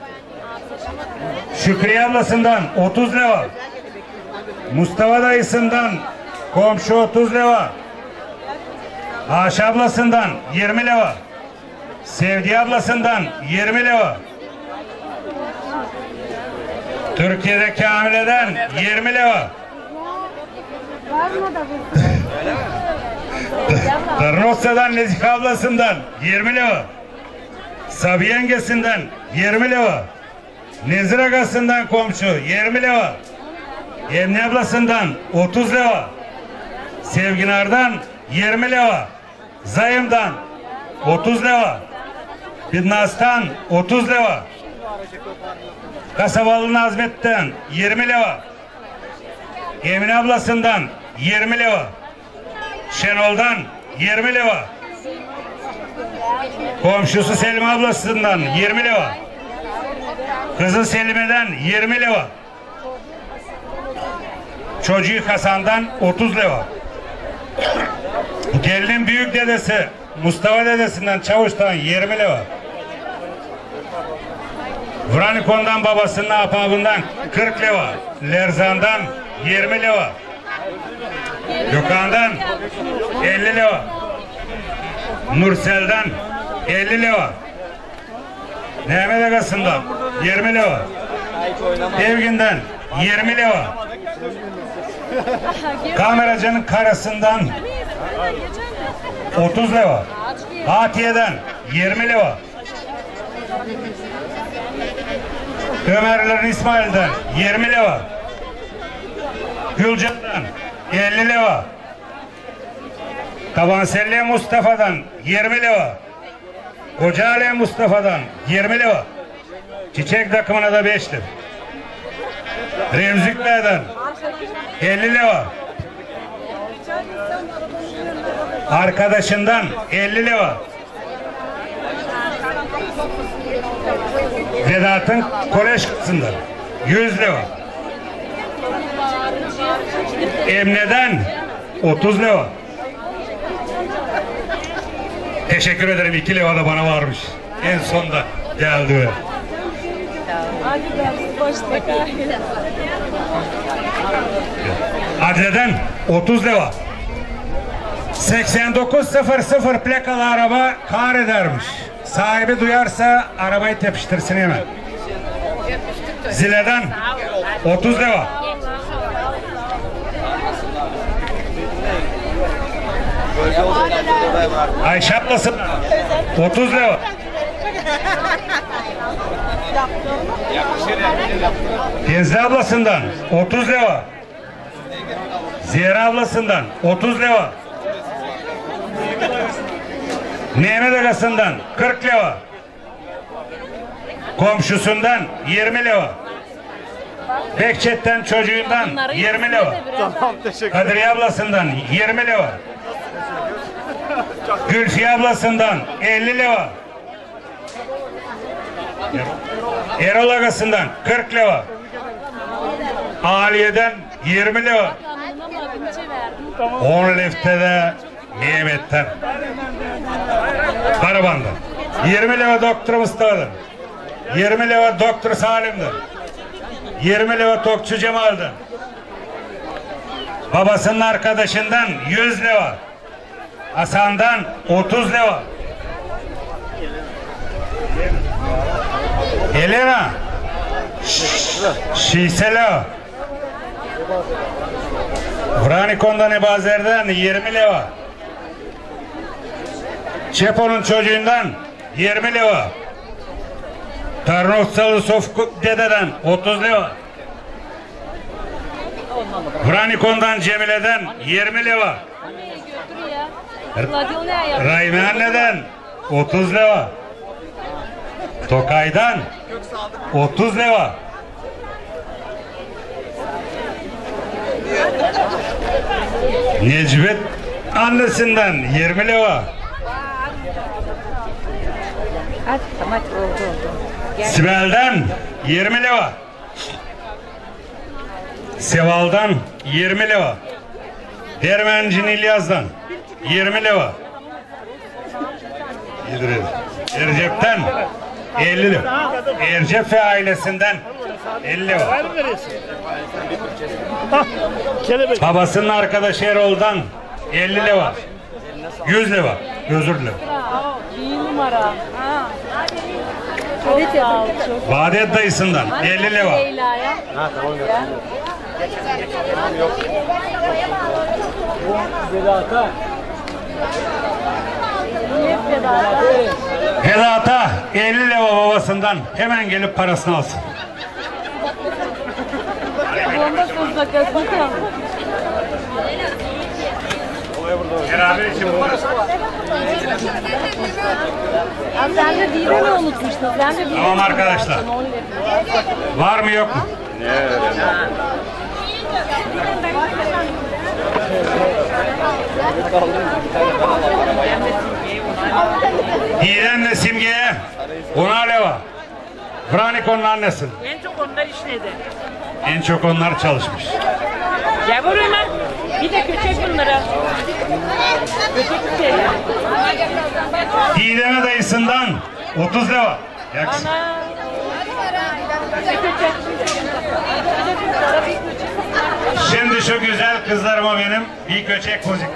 Şükriye ablasından 30 leva. Mustafa dayısından komşu 30 leva. Ayşe ablasından 20 leva. Sevdi ablasından 20 leva. Türkiye'de Kamile'den 20 leva. Karnotsa'dan Nezih ablasından 20 leva. Sabiye yengesinden 20 leva. Nezir Agası'ndan komşu 20 leva. Emni ablasından 30 leva. Sevginar'dan 20 leva. Zayım'dan 30 leva. Binnas'tan 30 leva. Kasabalı Nazmet'ten 20 leva. Emine ablasından 20 leva. Şenol'dan 20 leva. Komşusu Selim ablasından 20 leva. Kızı Selime'den 20 leva. Çocuğu Hasan'dan 30 leva. Gelinin büyük dedesi Mustafa dedesinden Çavuş'tan 20 lira. Vranikon'dan babasının apabından 40 lira. Lerzan'dan 20 lira. Gökhan'dan 50 lira. Nursel'den 50 lira. Mehmet Agası'ndan 20 lira. Evgin'den 20 lira. Kameracının karısından 30 lira. Hatiye'den 20 lira. Ömerlerin İsmail'den 20 lira. Gülcan'dan 50 lira. Tabanselli Mustafa'dan 20 lira. Kocaeli Mustafa'dan 20 lira. Çiçek takımına da 5 lira. Remzik Bey'den 50 lira. Arkadaşından 50 lira. Vedat'ın kolej kısmından 100 lira. Emne'den 30 lira. Teşekkür ederim. 2 lira da bana varmış. En sonda geldi. Adle'den 30 lira. 8900 plakalı araba kar edermiş. Sahibi duyarsa arabayı tepiştirsin hemen. Zile'den 30 lira. Ayşe ablasın 30 lira. Denizli ablasından 30 lira. Ziyara ablasından 30 lira. Mehmet Agası'ndan 40 lira. Komşusundan 20 lira. Bekçet'ten çocuğundan 20 lira. Tamam, teşekkür ederim. Kadriye ablasından 20 lira. Gülfiye ablasından 50 lira. Erol Agası'ndan 40 lira. Aliye'den 20 lira. 10 liftede Mehmet'ten. Karaban'dan 20 lira Doktor Mustafa'dan. 20 lira Doktor Salim'den. 20 lira Tokçu Cemal'den. Babasının arkadaşından 100 lira. Hasan'dan 30 lira. Elena Şisela. Vranikon'dan Ebazer'den 20 lira. Çepo'nun çocuğundan 20 lira. Tarnovsalı Sofku dededen 30 lira. Vranikon'dan Cemile'den 20 lira. Rahime anneden 30 lira. Tokay'dan 30 lira. Necmet annesinden 20 lira. Sibel'den 20 lira. Seval'dan 20 lira. Dermencin İlyas'dan 20 lira. Ercep'ten 50 lira. Ercep ve ailesinden 50 lira. Babasının arkadaşı Erol'dan 50 lira. 100 lira. Özür dilerim. İyi numara. Vaadet dayısından 50 lira. Ha tamam. Vedat'a 50 lira babasından hemen gelip parasını alsın. Beraber için bu parası var. Sen de bir mi unutmuştun? Sen de bir Tamam arkadaşlar. Var mı yok mu? Didem'le Simge'ye 10 lira. Vranikon'un annesi. En çok onlar işledi. En çok onlar çalışmış. Yavrum ha. Bir de köçek bunlara. Köçek isteyelim. Didem'e dayısından 30 lira. Yaksın. Ana. Şimdi şu güzel kızlarıma benim bir köçek müzik.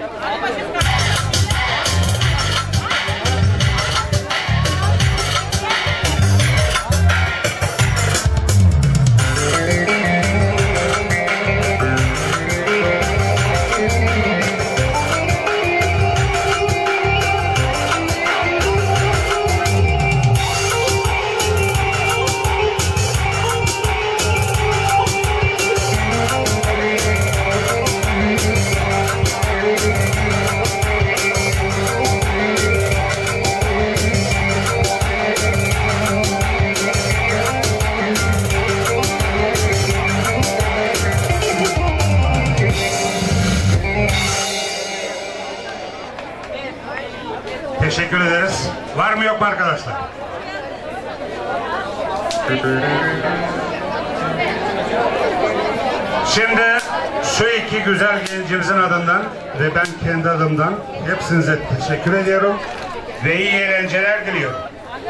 Teşekkür ederiz. Var mı yok mu arkadaşlar? Şimdi şu iki güzel gencimizin adından ve ben kendi adımdan hepsinize teşekkür ediyorum ve iyi eğlenceler diliyorum.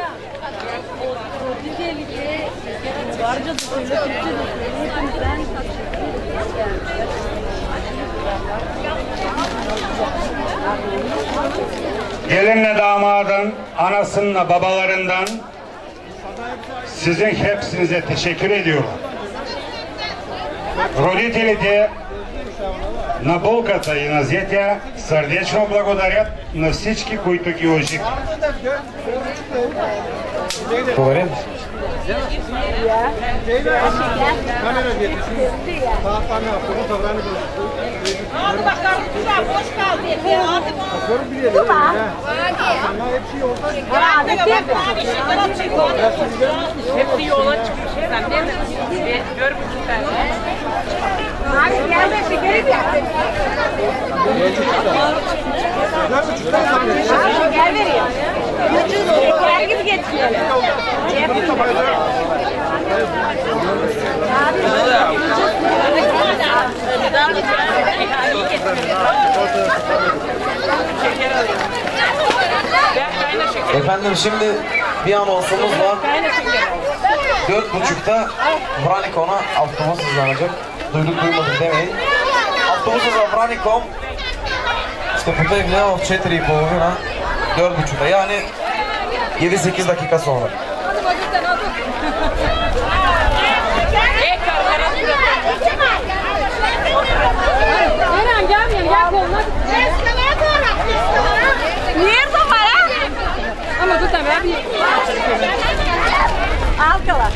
Gelinle damadın, anasınınla babalarından sizin hepsinize teşekkür ediyorum. Родителите на булката и на зетя сърдечно благодарят на всички, които ги оживят. Говорим? Hepsi yola çıkmış. Sen değil mi? Gör bu tane. Abi gel de şekeri de. Abi gel veriyor. Şeker gibi getiriyor. Efendim şimdi bir anonsumuz var. 4.30'da Vranikom'a avtobus hızlanacak. Duyduk duymadık demeyin. Автобусът за Враником ще потегне в 4:30, 4.30, yani 7-8 dakika sonra. Eren gelmiyor, gel koluna. Nerede var ha? Ama dur tabii abi. Алкала.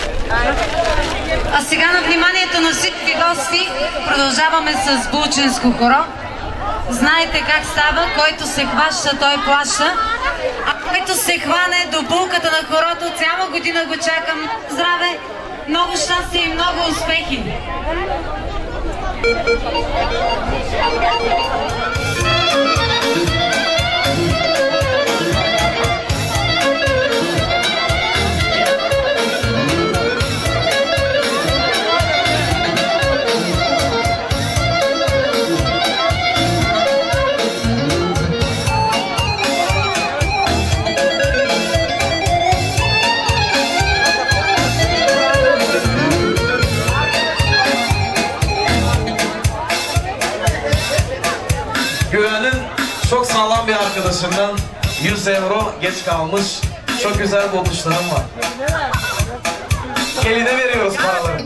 А сега на вниманието на всички гости продължаваме с булченско хоро. Знаете как става, който се хваща, той плаща. А който се хване до булката на хорото, цяла година го чакам. Здраве, много щастие и много успехи! Güven'in çok sağlam bir arkadaşımdan 100 euro geç kalmış. Çok güzel buluşlarım var. Eline veriyoruz paraları.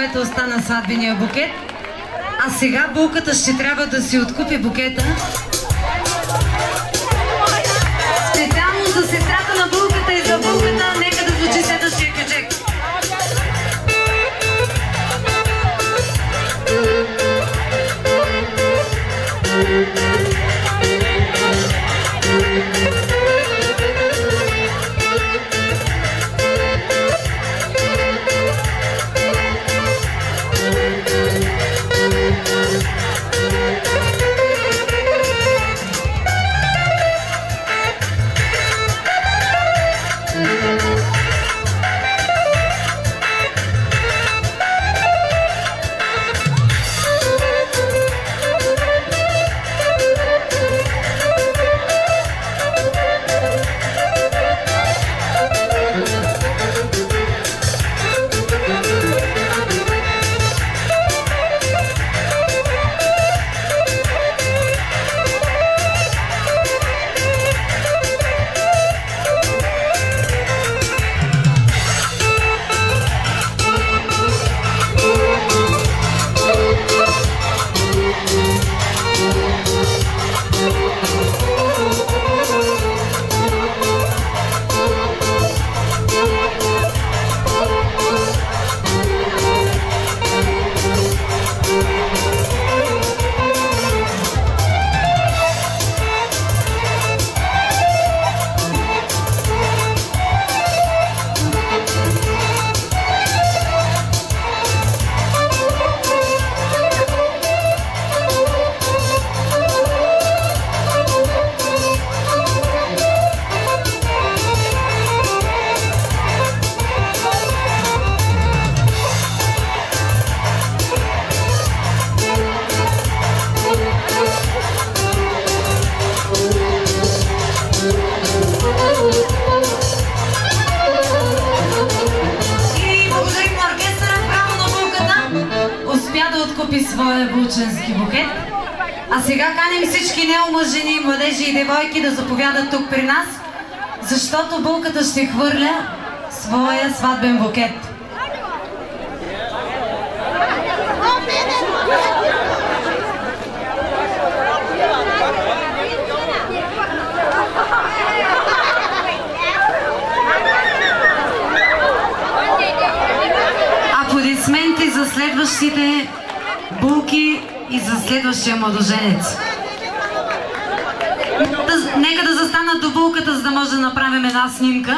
което остана сватбения букет. А сега булката ще трябва да си откупи букета. Специално за сестрата на булката и за булката, нека да звучи следващия кючек. Своя булченски букет. А сега каним всички неомъжени младежи и девойки да заповядат тук при нас, защото булката ще хвърля своя сватбен букет. Аплодисменти за следващите булки и за следващия младоженец. Нека да застанат до булката, за да може да направим една снимка.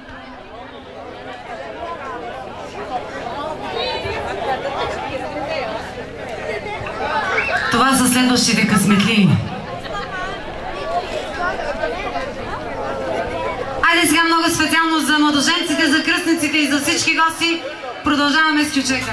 Това са следващите късметли. Айде сега много специално за младоженците, за кръстниците и за всички гости. Продължаваме с кючека.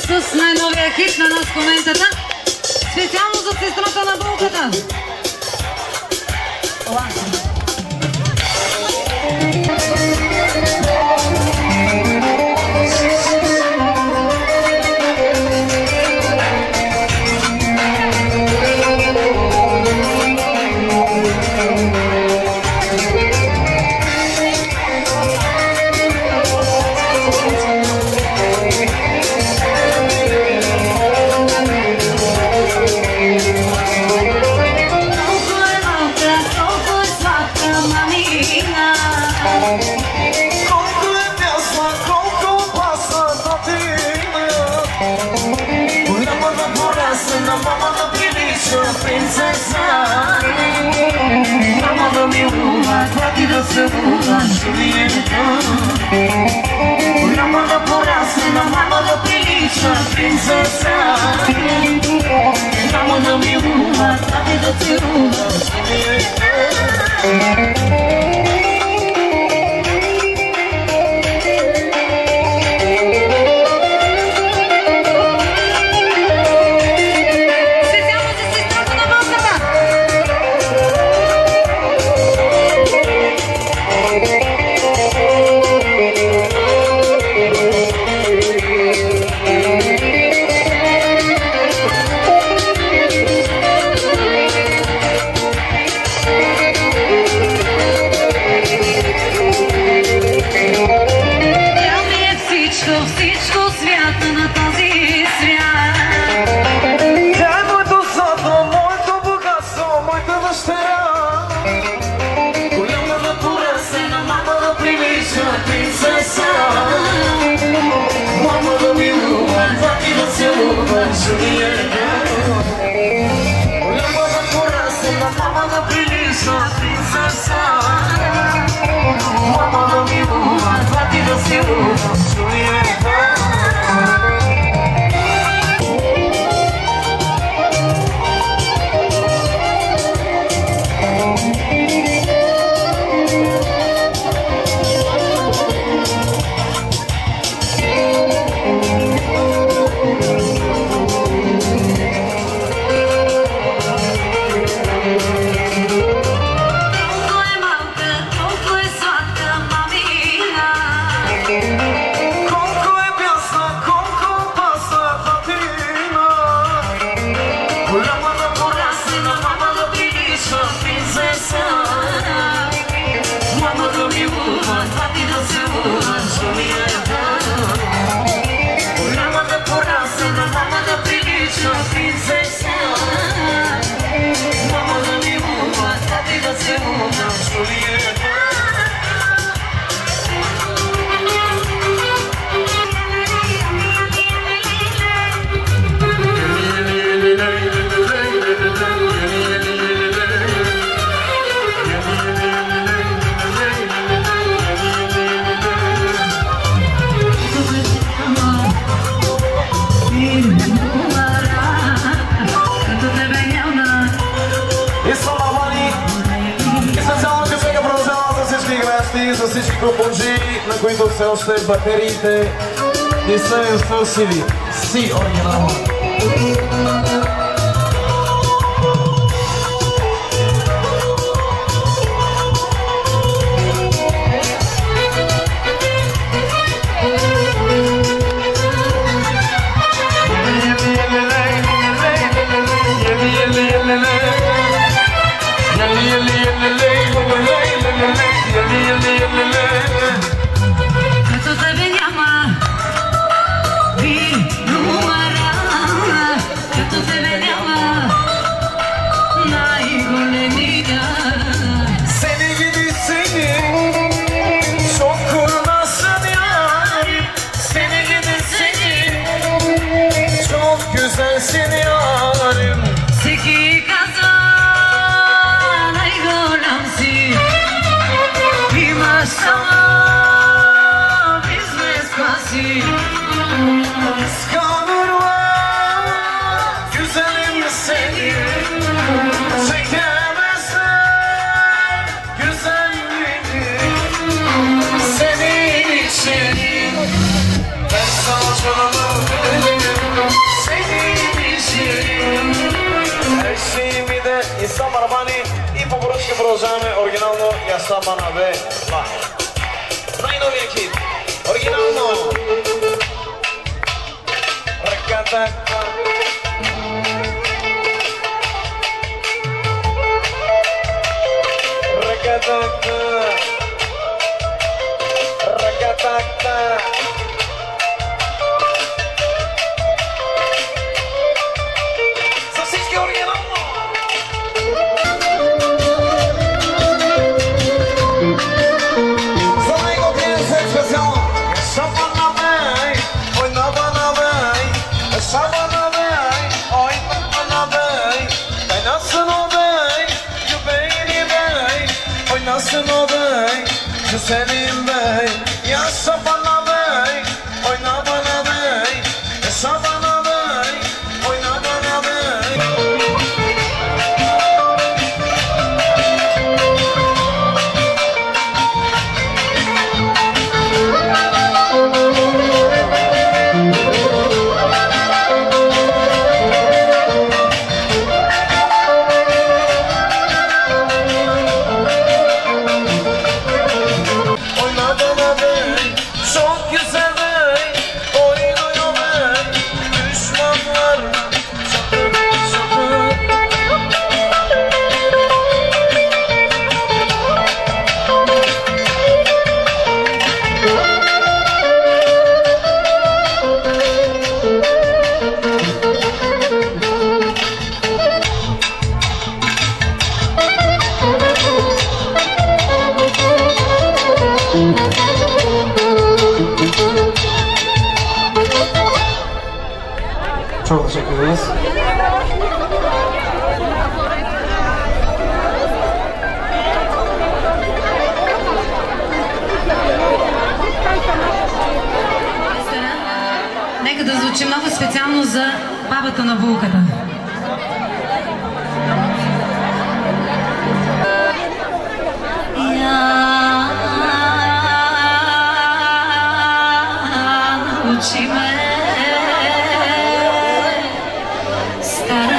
с най-новия хит на нас коментата. Специално за сестрата на булката. За всички купонжи, на които все още батериите не са им свършили. Си оригинално. Като тебе няма винумара, като тебе няма най-големия. Seni gidi seni, çok kurnazsın yarim. Seni gidi seni, çok güzelsin yarim. Всеки казва най-голям си, имаш само бизнес класи. Kıskanırlar güzelim seni, çekemezler güzelliğini. Senin için ben sana canımı veririm. Ясам Армани и по поръчка продължаваме оригинално Ясам Манабе Лайв. Най-новия хит. Оригинално. Ръката. Ръката. За всички оригинално. За него пиесен специално. Шапанабей, ой набанабей, шапанабей, ой набанабей, дай насънобей, юбейни бей, ой насънобей, жесеним бей, я шапанабей, ой набанабей, шапанабей, ой набанабей. Çok teşekkür ederiz. Нека да звучи много специално за бабата на булката. Научи ме, стара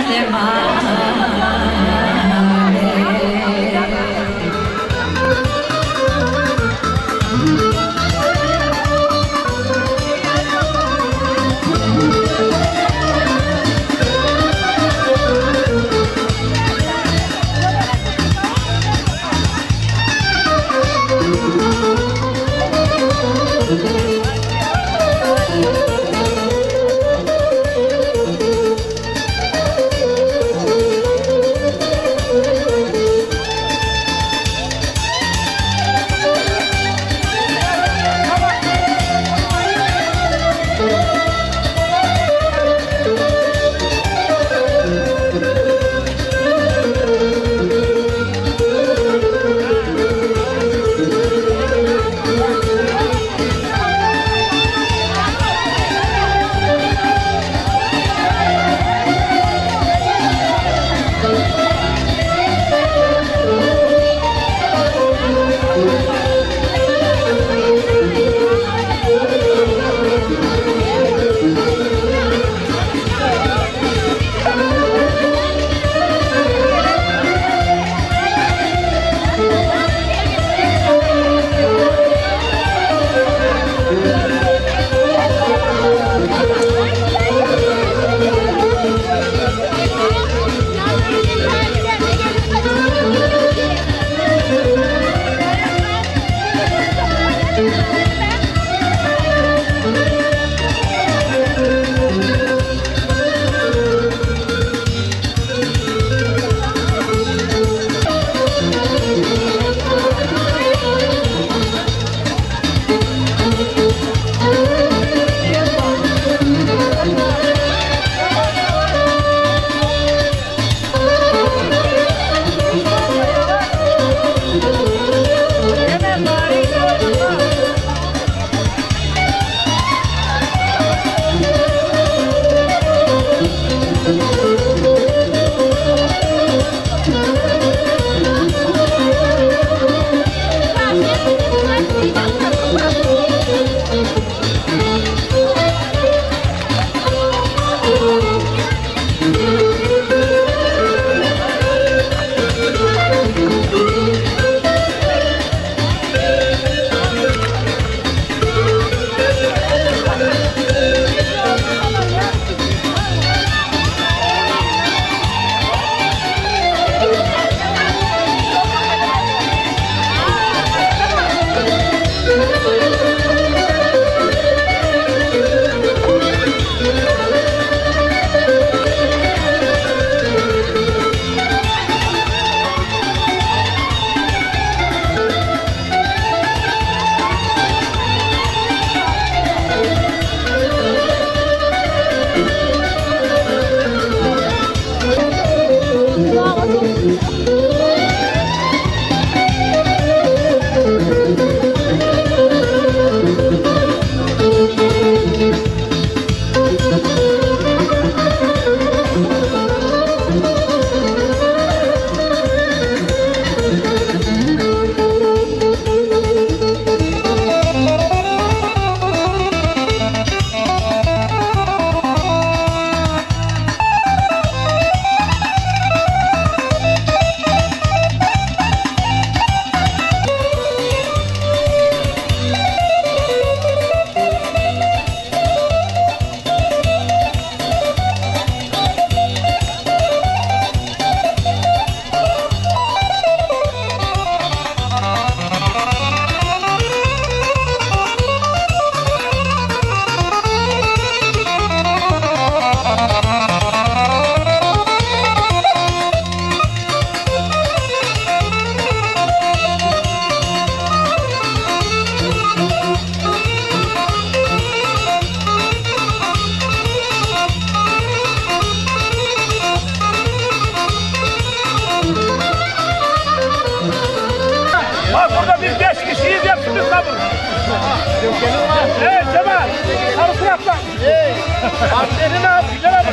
yap lan. Partneri ne yap? Güzel abi.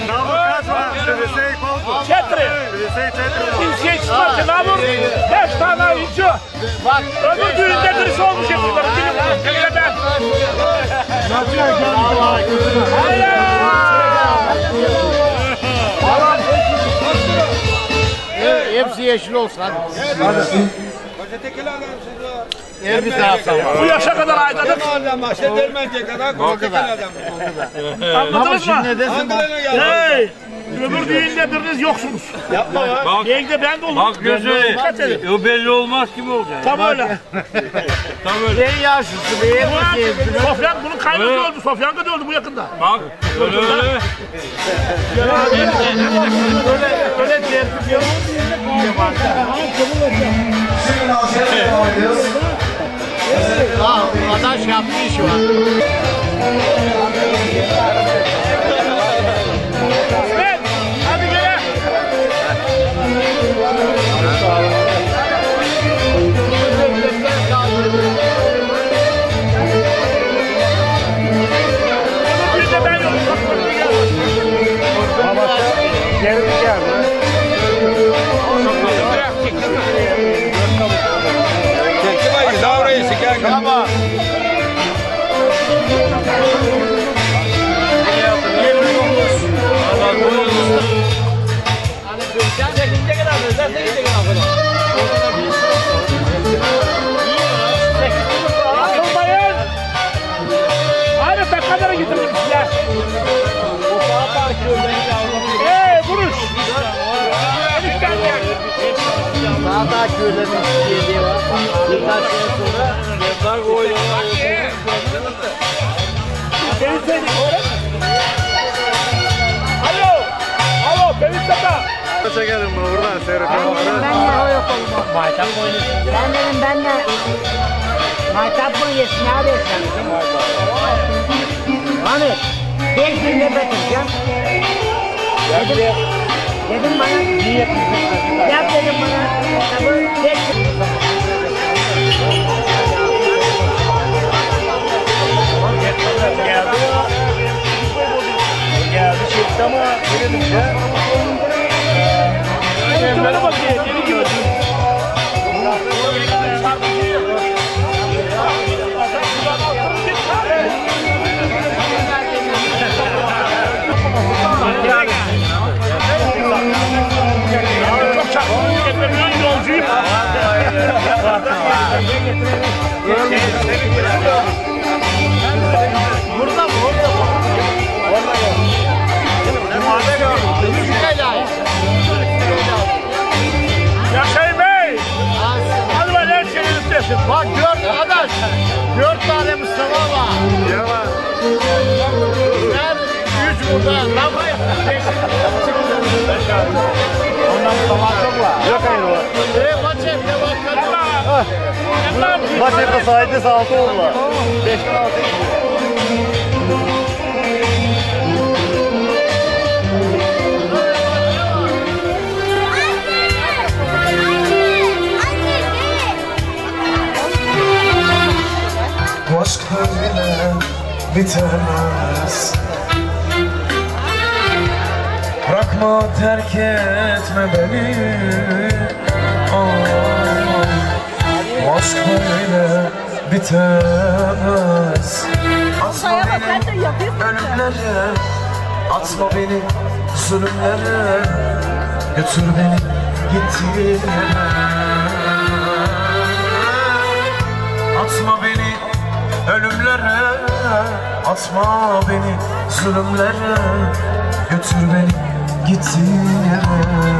Çetri. İnsiye çıkartın abi. 5 tane inci. Bak. Öbür düğünde birisi olmuş yapıyorlar. Gelin ben. Hepsi yeşil olsun hadi. Bir taraftan var. Bu yaşa kadar aydadık. Anladınız mı? Hey! Öbür düğünde biriniz yoksunuz. Yapma ya. Düğünde ben de oldum. Bak gözü. O belli olmaz kim olacak. Tam öyle. Tam öyle. Ben yaşlısı be. Sofyan bunun kaynası öldü. Sofyan da öldü bu yakında. Bak. Öyle. Öyle derdim yok. Adaş yaptığı işi var. Evet. Hadi gel. Bir de ben yok. Babası geldi geldi. Tamam. Atılmayın. Aynı takkaları getirmişler. Vuruş. Daha köylerin yediği var. Birkaç sene sonra yıllar koyuyor. Alo. Alo. Benim tepe. Çekelim mi buradan seyredelim. Ben de o yok olmam. Maytap oynasın. Ben de maytap mı yesin abi sen? Hani ben birine batıracağım. Dedim bana. Niye? Yap dedim bana. Geldi çekti ama ne dedim ya? Böyle bakıyor. Deli gibi. Çok çarpıcı. Ben yolcuyum. Burada mı? Orada mı? Yaşayın bey. Hadi ben her şeyi istesin. Bak gör arkadaş. 4 tane Mustafa var. Yalan. Ben 3 burada. Lan buraya. Ondan Mustafa çok var. Yok hayır var. Maç evde bak. Maç evde sayıda 6 oldular. 5'ten 6. Aşk böyle bitemez. Bırakma, terk etme beni. Aşk böyle bitemez. Atma beni ölümlere, atma beni zulümlere, götür beni gittiğin yere. Atma beni ölümlere, atma beni zulümlere, götür beni gittiğin yere.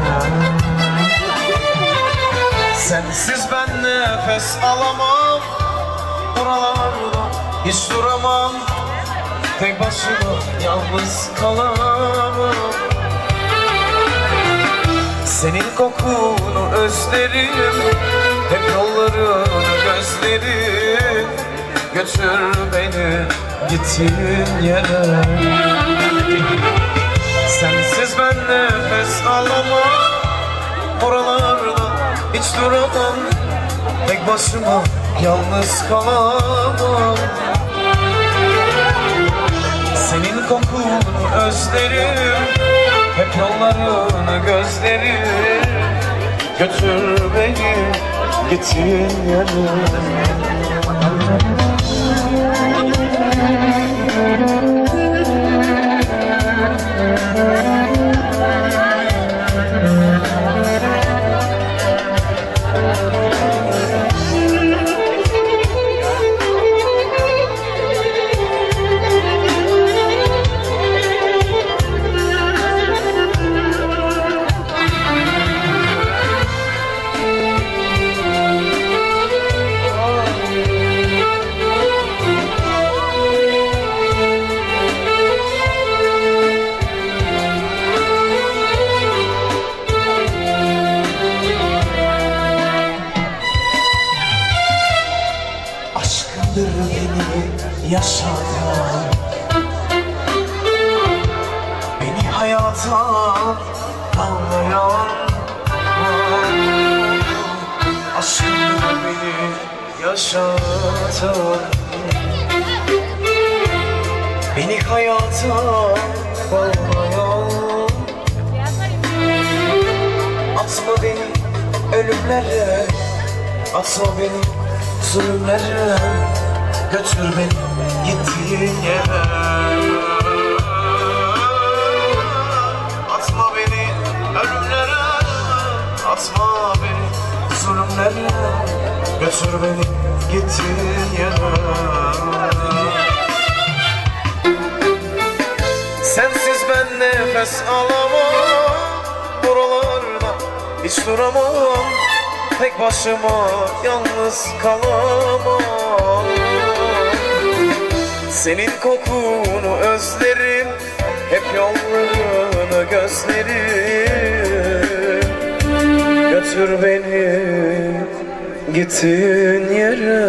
Sensiz ben nefes alamam, buralarda hiç duramam, tek başıma yalnız kalamam. Senin kokunu özlerim, hep yollarını gözlerim, götür beni gittiğin yere. Sensiz ben nefes alamam, oralarda hiç duramam, tek başıma yalnız kalamam. Senin kokunu özlerim, hep yollarını gözlerim. Götür beni gittiğin yere. Yaşatan, beni hayata anlayan, aşkınla beni yaşatan, beni hayata bağlayan. Atma beni ölümlere, atma beni zulümlere. Götür beni gittiğin yere. Atma beni ölümlere, atma beni zulümlere. Götür beni gittiğin yere. Sensiz ben nefes alamam, buralarda hiç duramam. Tek başıma yalnız kalamam. Senin kokunu özlerim, hep yollarını gözlerim. Götür beni gittiğin yere.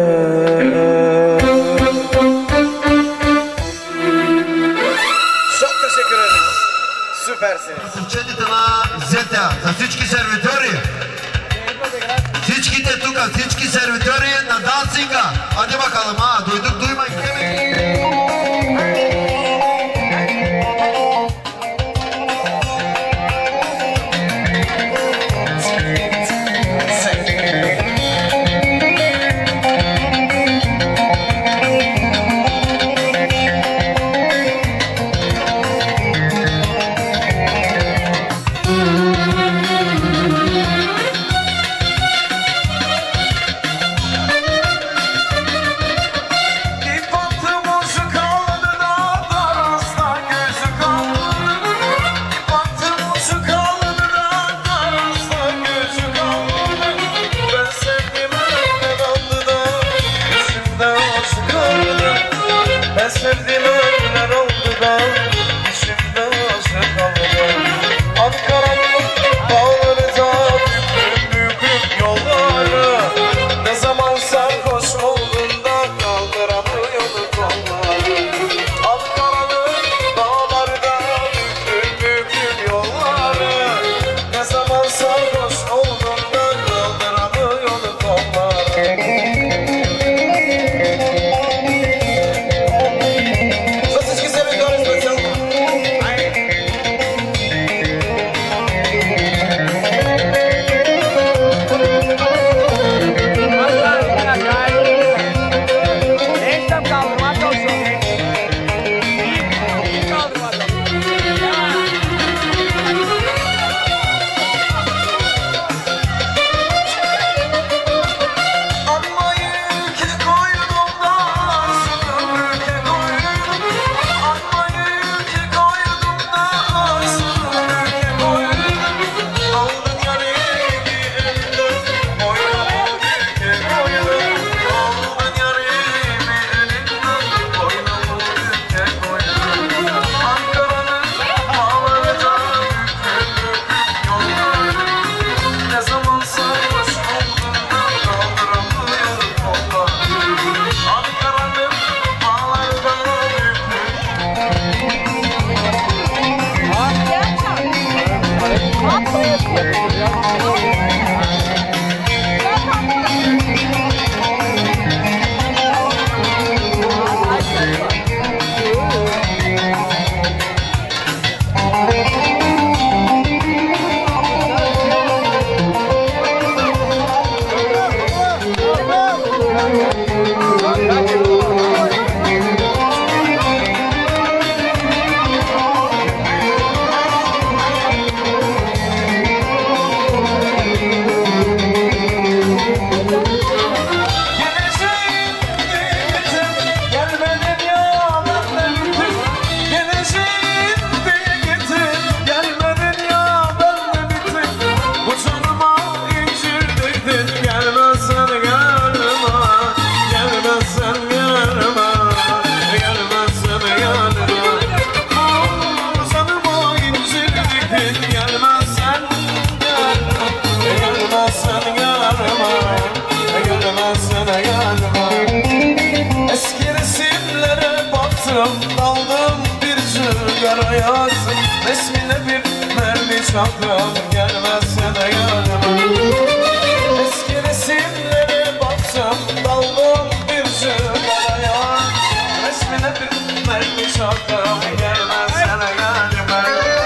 Çok teşekkür ederiz. Süpersiniz. Zeta, za всички сервитори. Всичките тук, всички сервитори на дансинга. Hadi bakalım ha, duyduk duymayın demeyin. daldım bir sigara yaksın. Resmine bir mermi çaktım, gelmezse de yanıma. Eski resimlere baksam, daldım bir sigara yaksın. Resmine bir mermi çaktım, gelmezse de yanıma.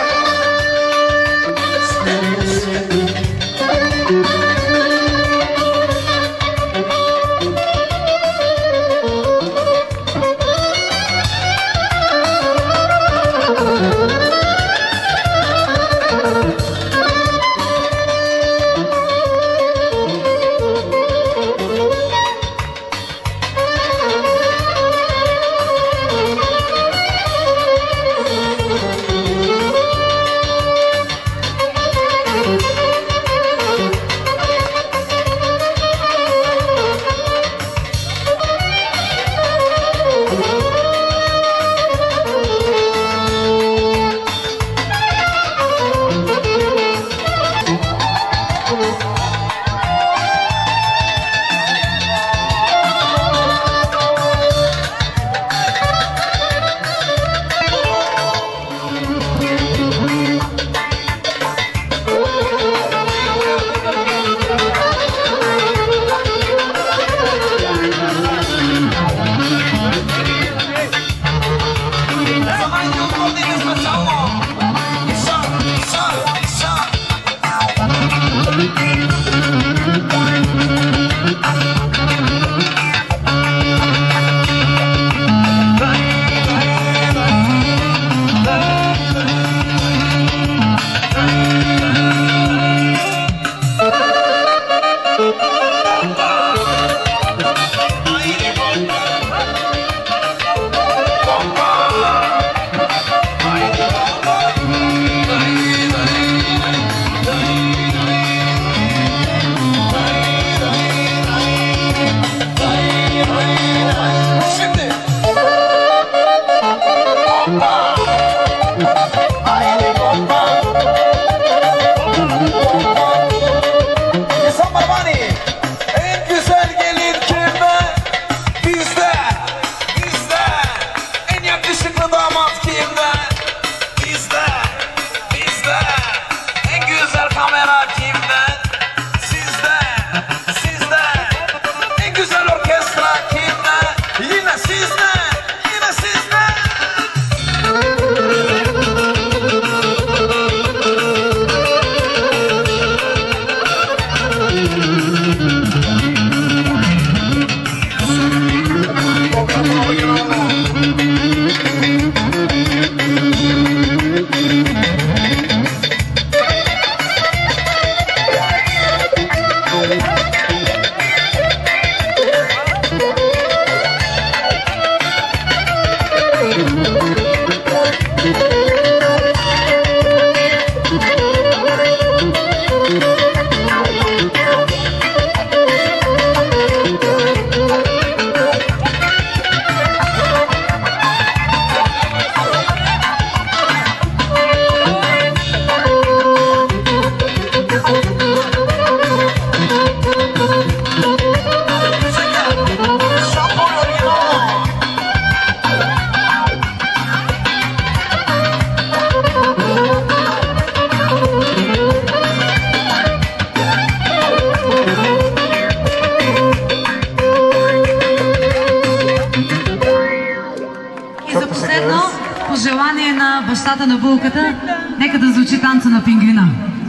Пожелание на бащата на булката, нека да звучи танца на пингвина.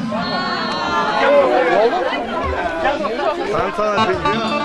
Танца на пингвина?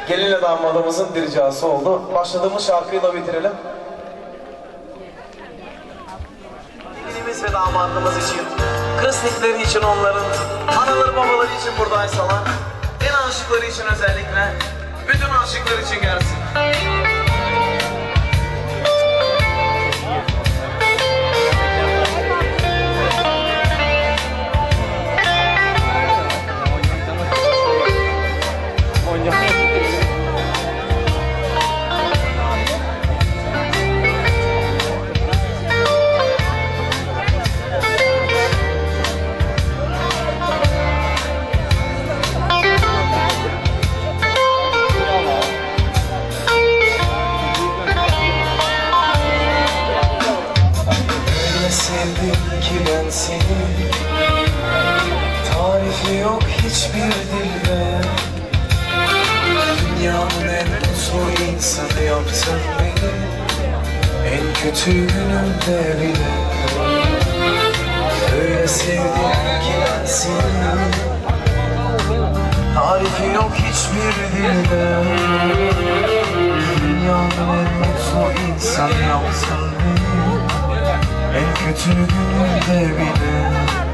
gelinle damadımızın bir ricası oldu. Başladığımız şarkıyla bitirelim. Gelinimiz ve damadımız için, kısnikleri için onların, analar babaları için buradaysalar, en aşıkları için özellikle, bütün aşıklar için gelsin. Sevdim ki ben seni, tarifi yok hiçbir dilde. Dünyanın en mutlu insanı yaptın beni, en kötü günümde bile. Öyle sevdim ki ben seni, tarifi yok hiçbir dilde. Dünyanın en mutlu insanı yaptın beni, en kötü günümde bile.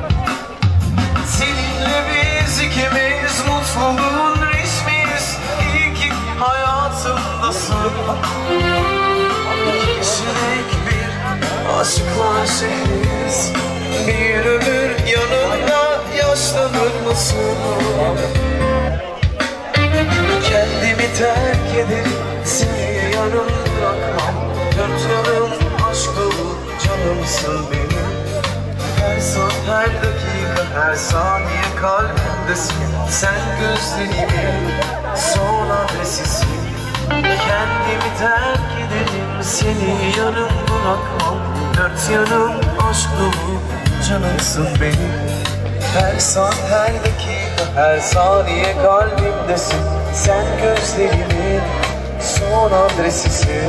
Seninle biz ikimiz mutluluğun resmiyiz. İyi ki hayatımdasın. İki kişilik bir aşkla şehriz. Bir ömür yanımda yaşlanır mısın? Kendimi terk ederim, seni yarım bırakmam. Dört yanım aşk dolu, canımsın benim. Her saat, her dakika, her saniye kalbimdesin. Sen gözlerimin son adresisin. Kendimi terk ederim, seni yarım bırakmam. Dört yanım aşk dolu, canımsın benim. Her saat, her dakika, her saniye kalbimdesin. Sen gözlerimin son adresisin.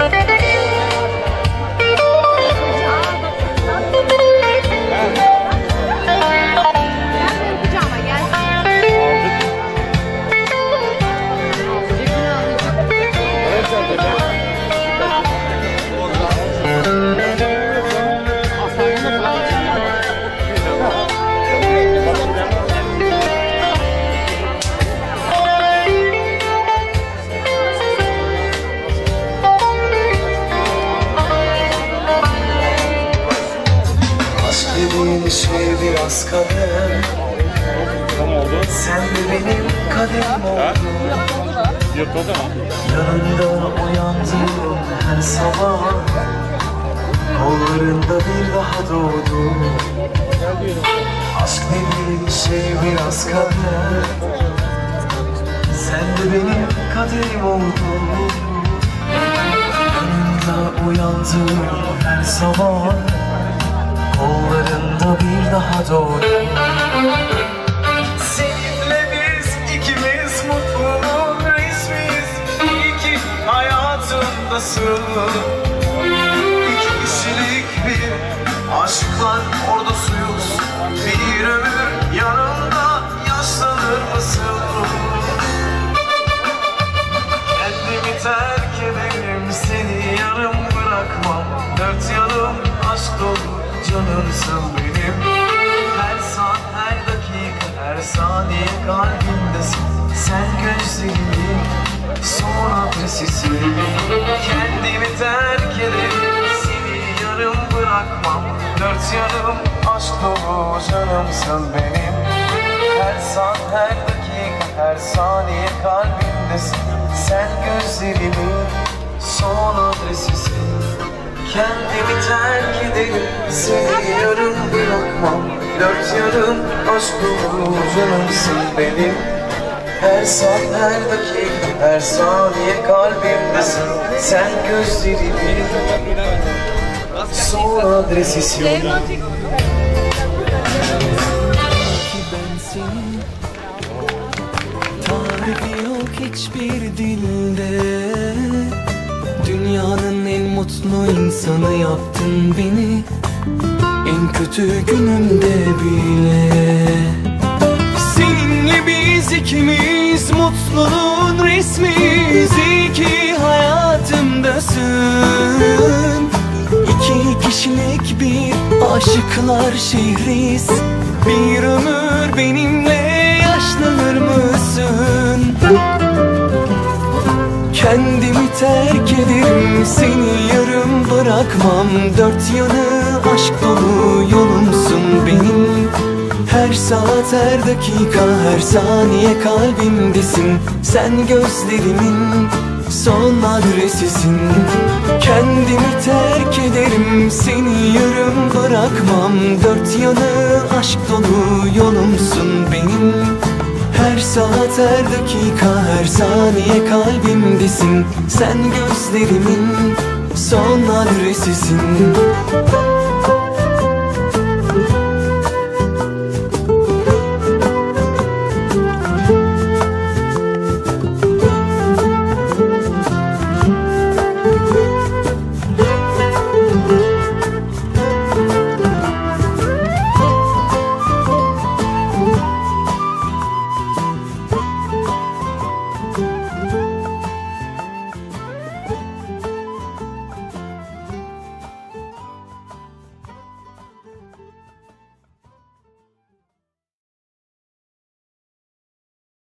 Şey biraz kader, sen de benim kaderim oldun. Yanında uyandım her sabah, kollarında bir daha doğdum. Aşk dediğin şey biraz kader, sen de benim kaderim oldun. Yanında uyandım her sabah, kollarında bir daha doğdum. Seninle biz ikimiz mutluluğun resmiyiz. İyi ki hayatımdasın. İki kişilik bir aşklar ordusuyuz. Bir ömür yanımda yaşlanır mısın? Kendimi terk ederim, seni yarım bırakmam. Dört yanım aşk dolu, canımsın benim. Her saat, her dakika, her saniye kalbimdesin. Sen gözlerimin son adresisin. Kendimi terk ederim, seni yarım bırakmam. Dört yanım aşk dolu, canımsın benim. Her saat, her dakika, her saniye kalbimdesin. Sen gözlerimin son adresisin. Kendimi terk ederim, seni yarım bırakmam. Dört yarım aşk dolu, canımsın benim. Her saat, her dakika, her saniye kalbimdesin. Sen gözlerimin son adresisin. Tarifi yok hiçbir dilde. Dünyanın en mutlu insanı yaptın beni, en kötü günümde bile. Seninle biz Biz ikimiz mutluluğun resmiyiz. İyi ki hayatımdasın. İki kişilik bir aşıklar şehriyiz. Bir ömür benimle yaşlanır mısın? Kendimi terk ederim, seni yarım bırakmam. Dört yanı aşk dolu yolumsun benim. Her saat, her dakika, her saniye kalbimdesin. Sen gözlerimin son adresisin. Kendimi terk ederim, seni yarım bırakmam. Dört yanı aşk dolu yolumsun benim. Her saat, her dakika, her saniye kalbimdesin. Sen gözlerimin son adresisin.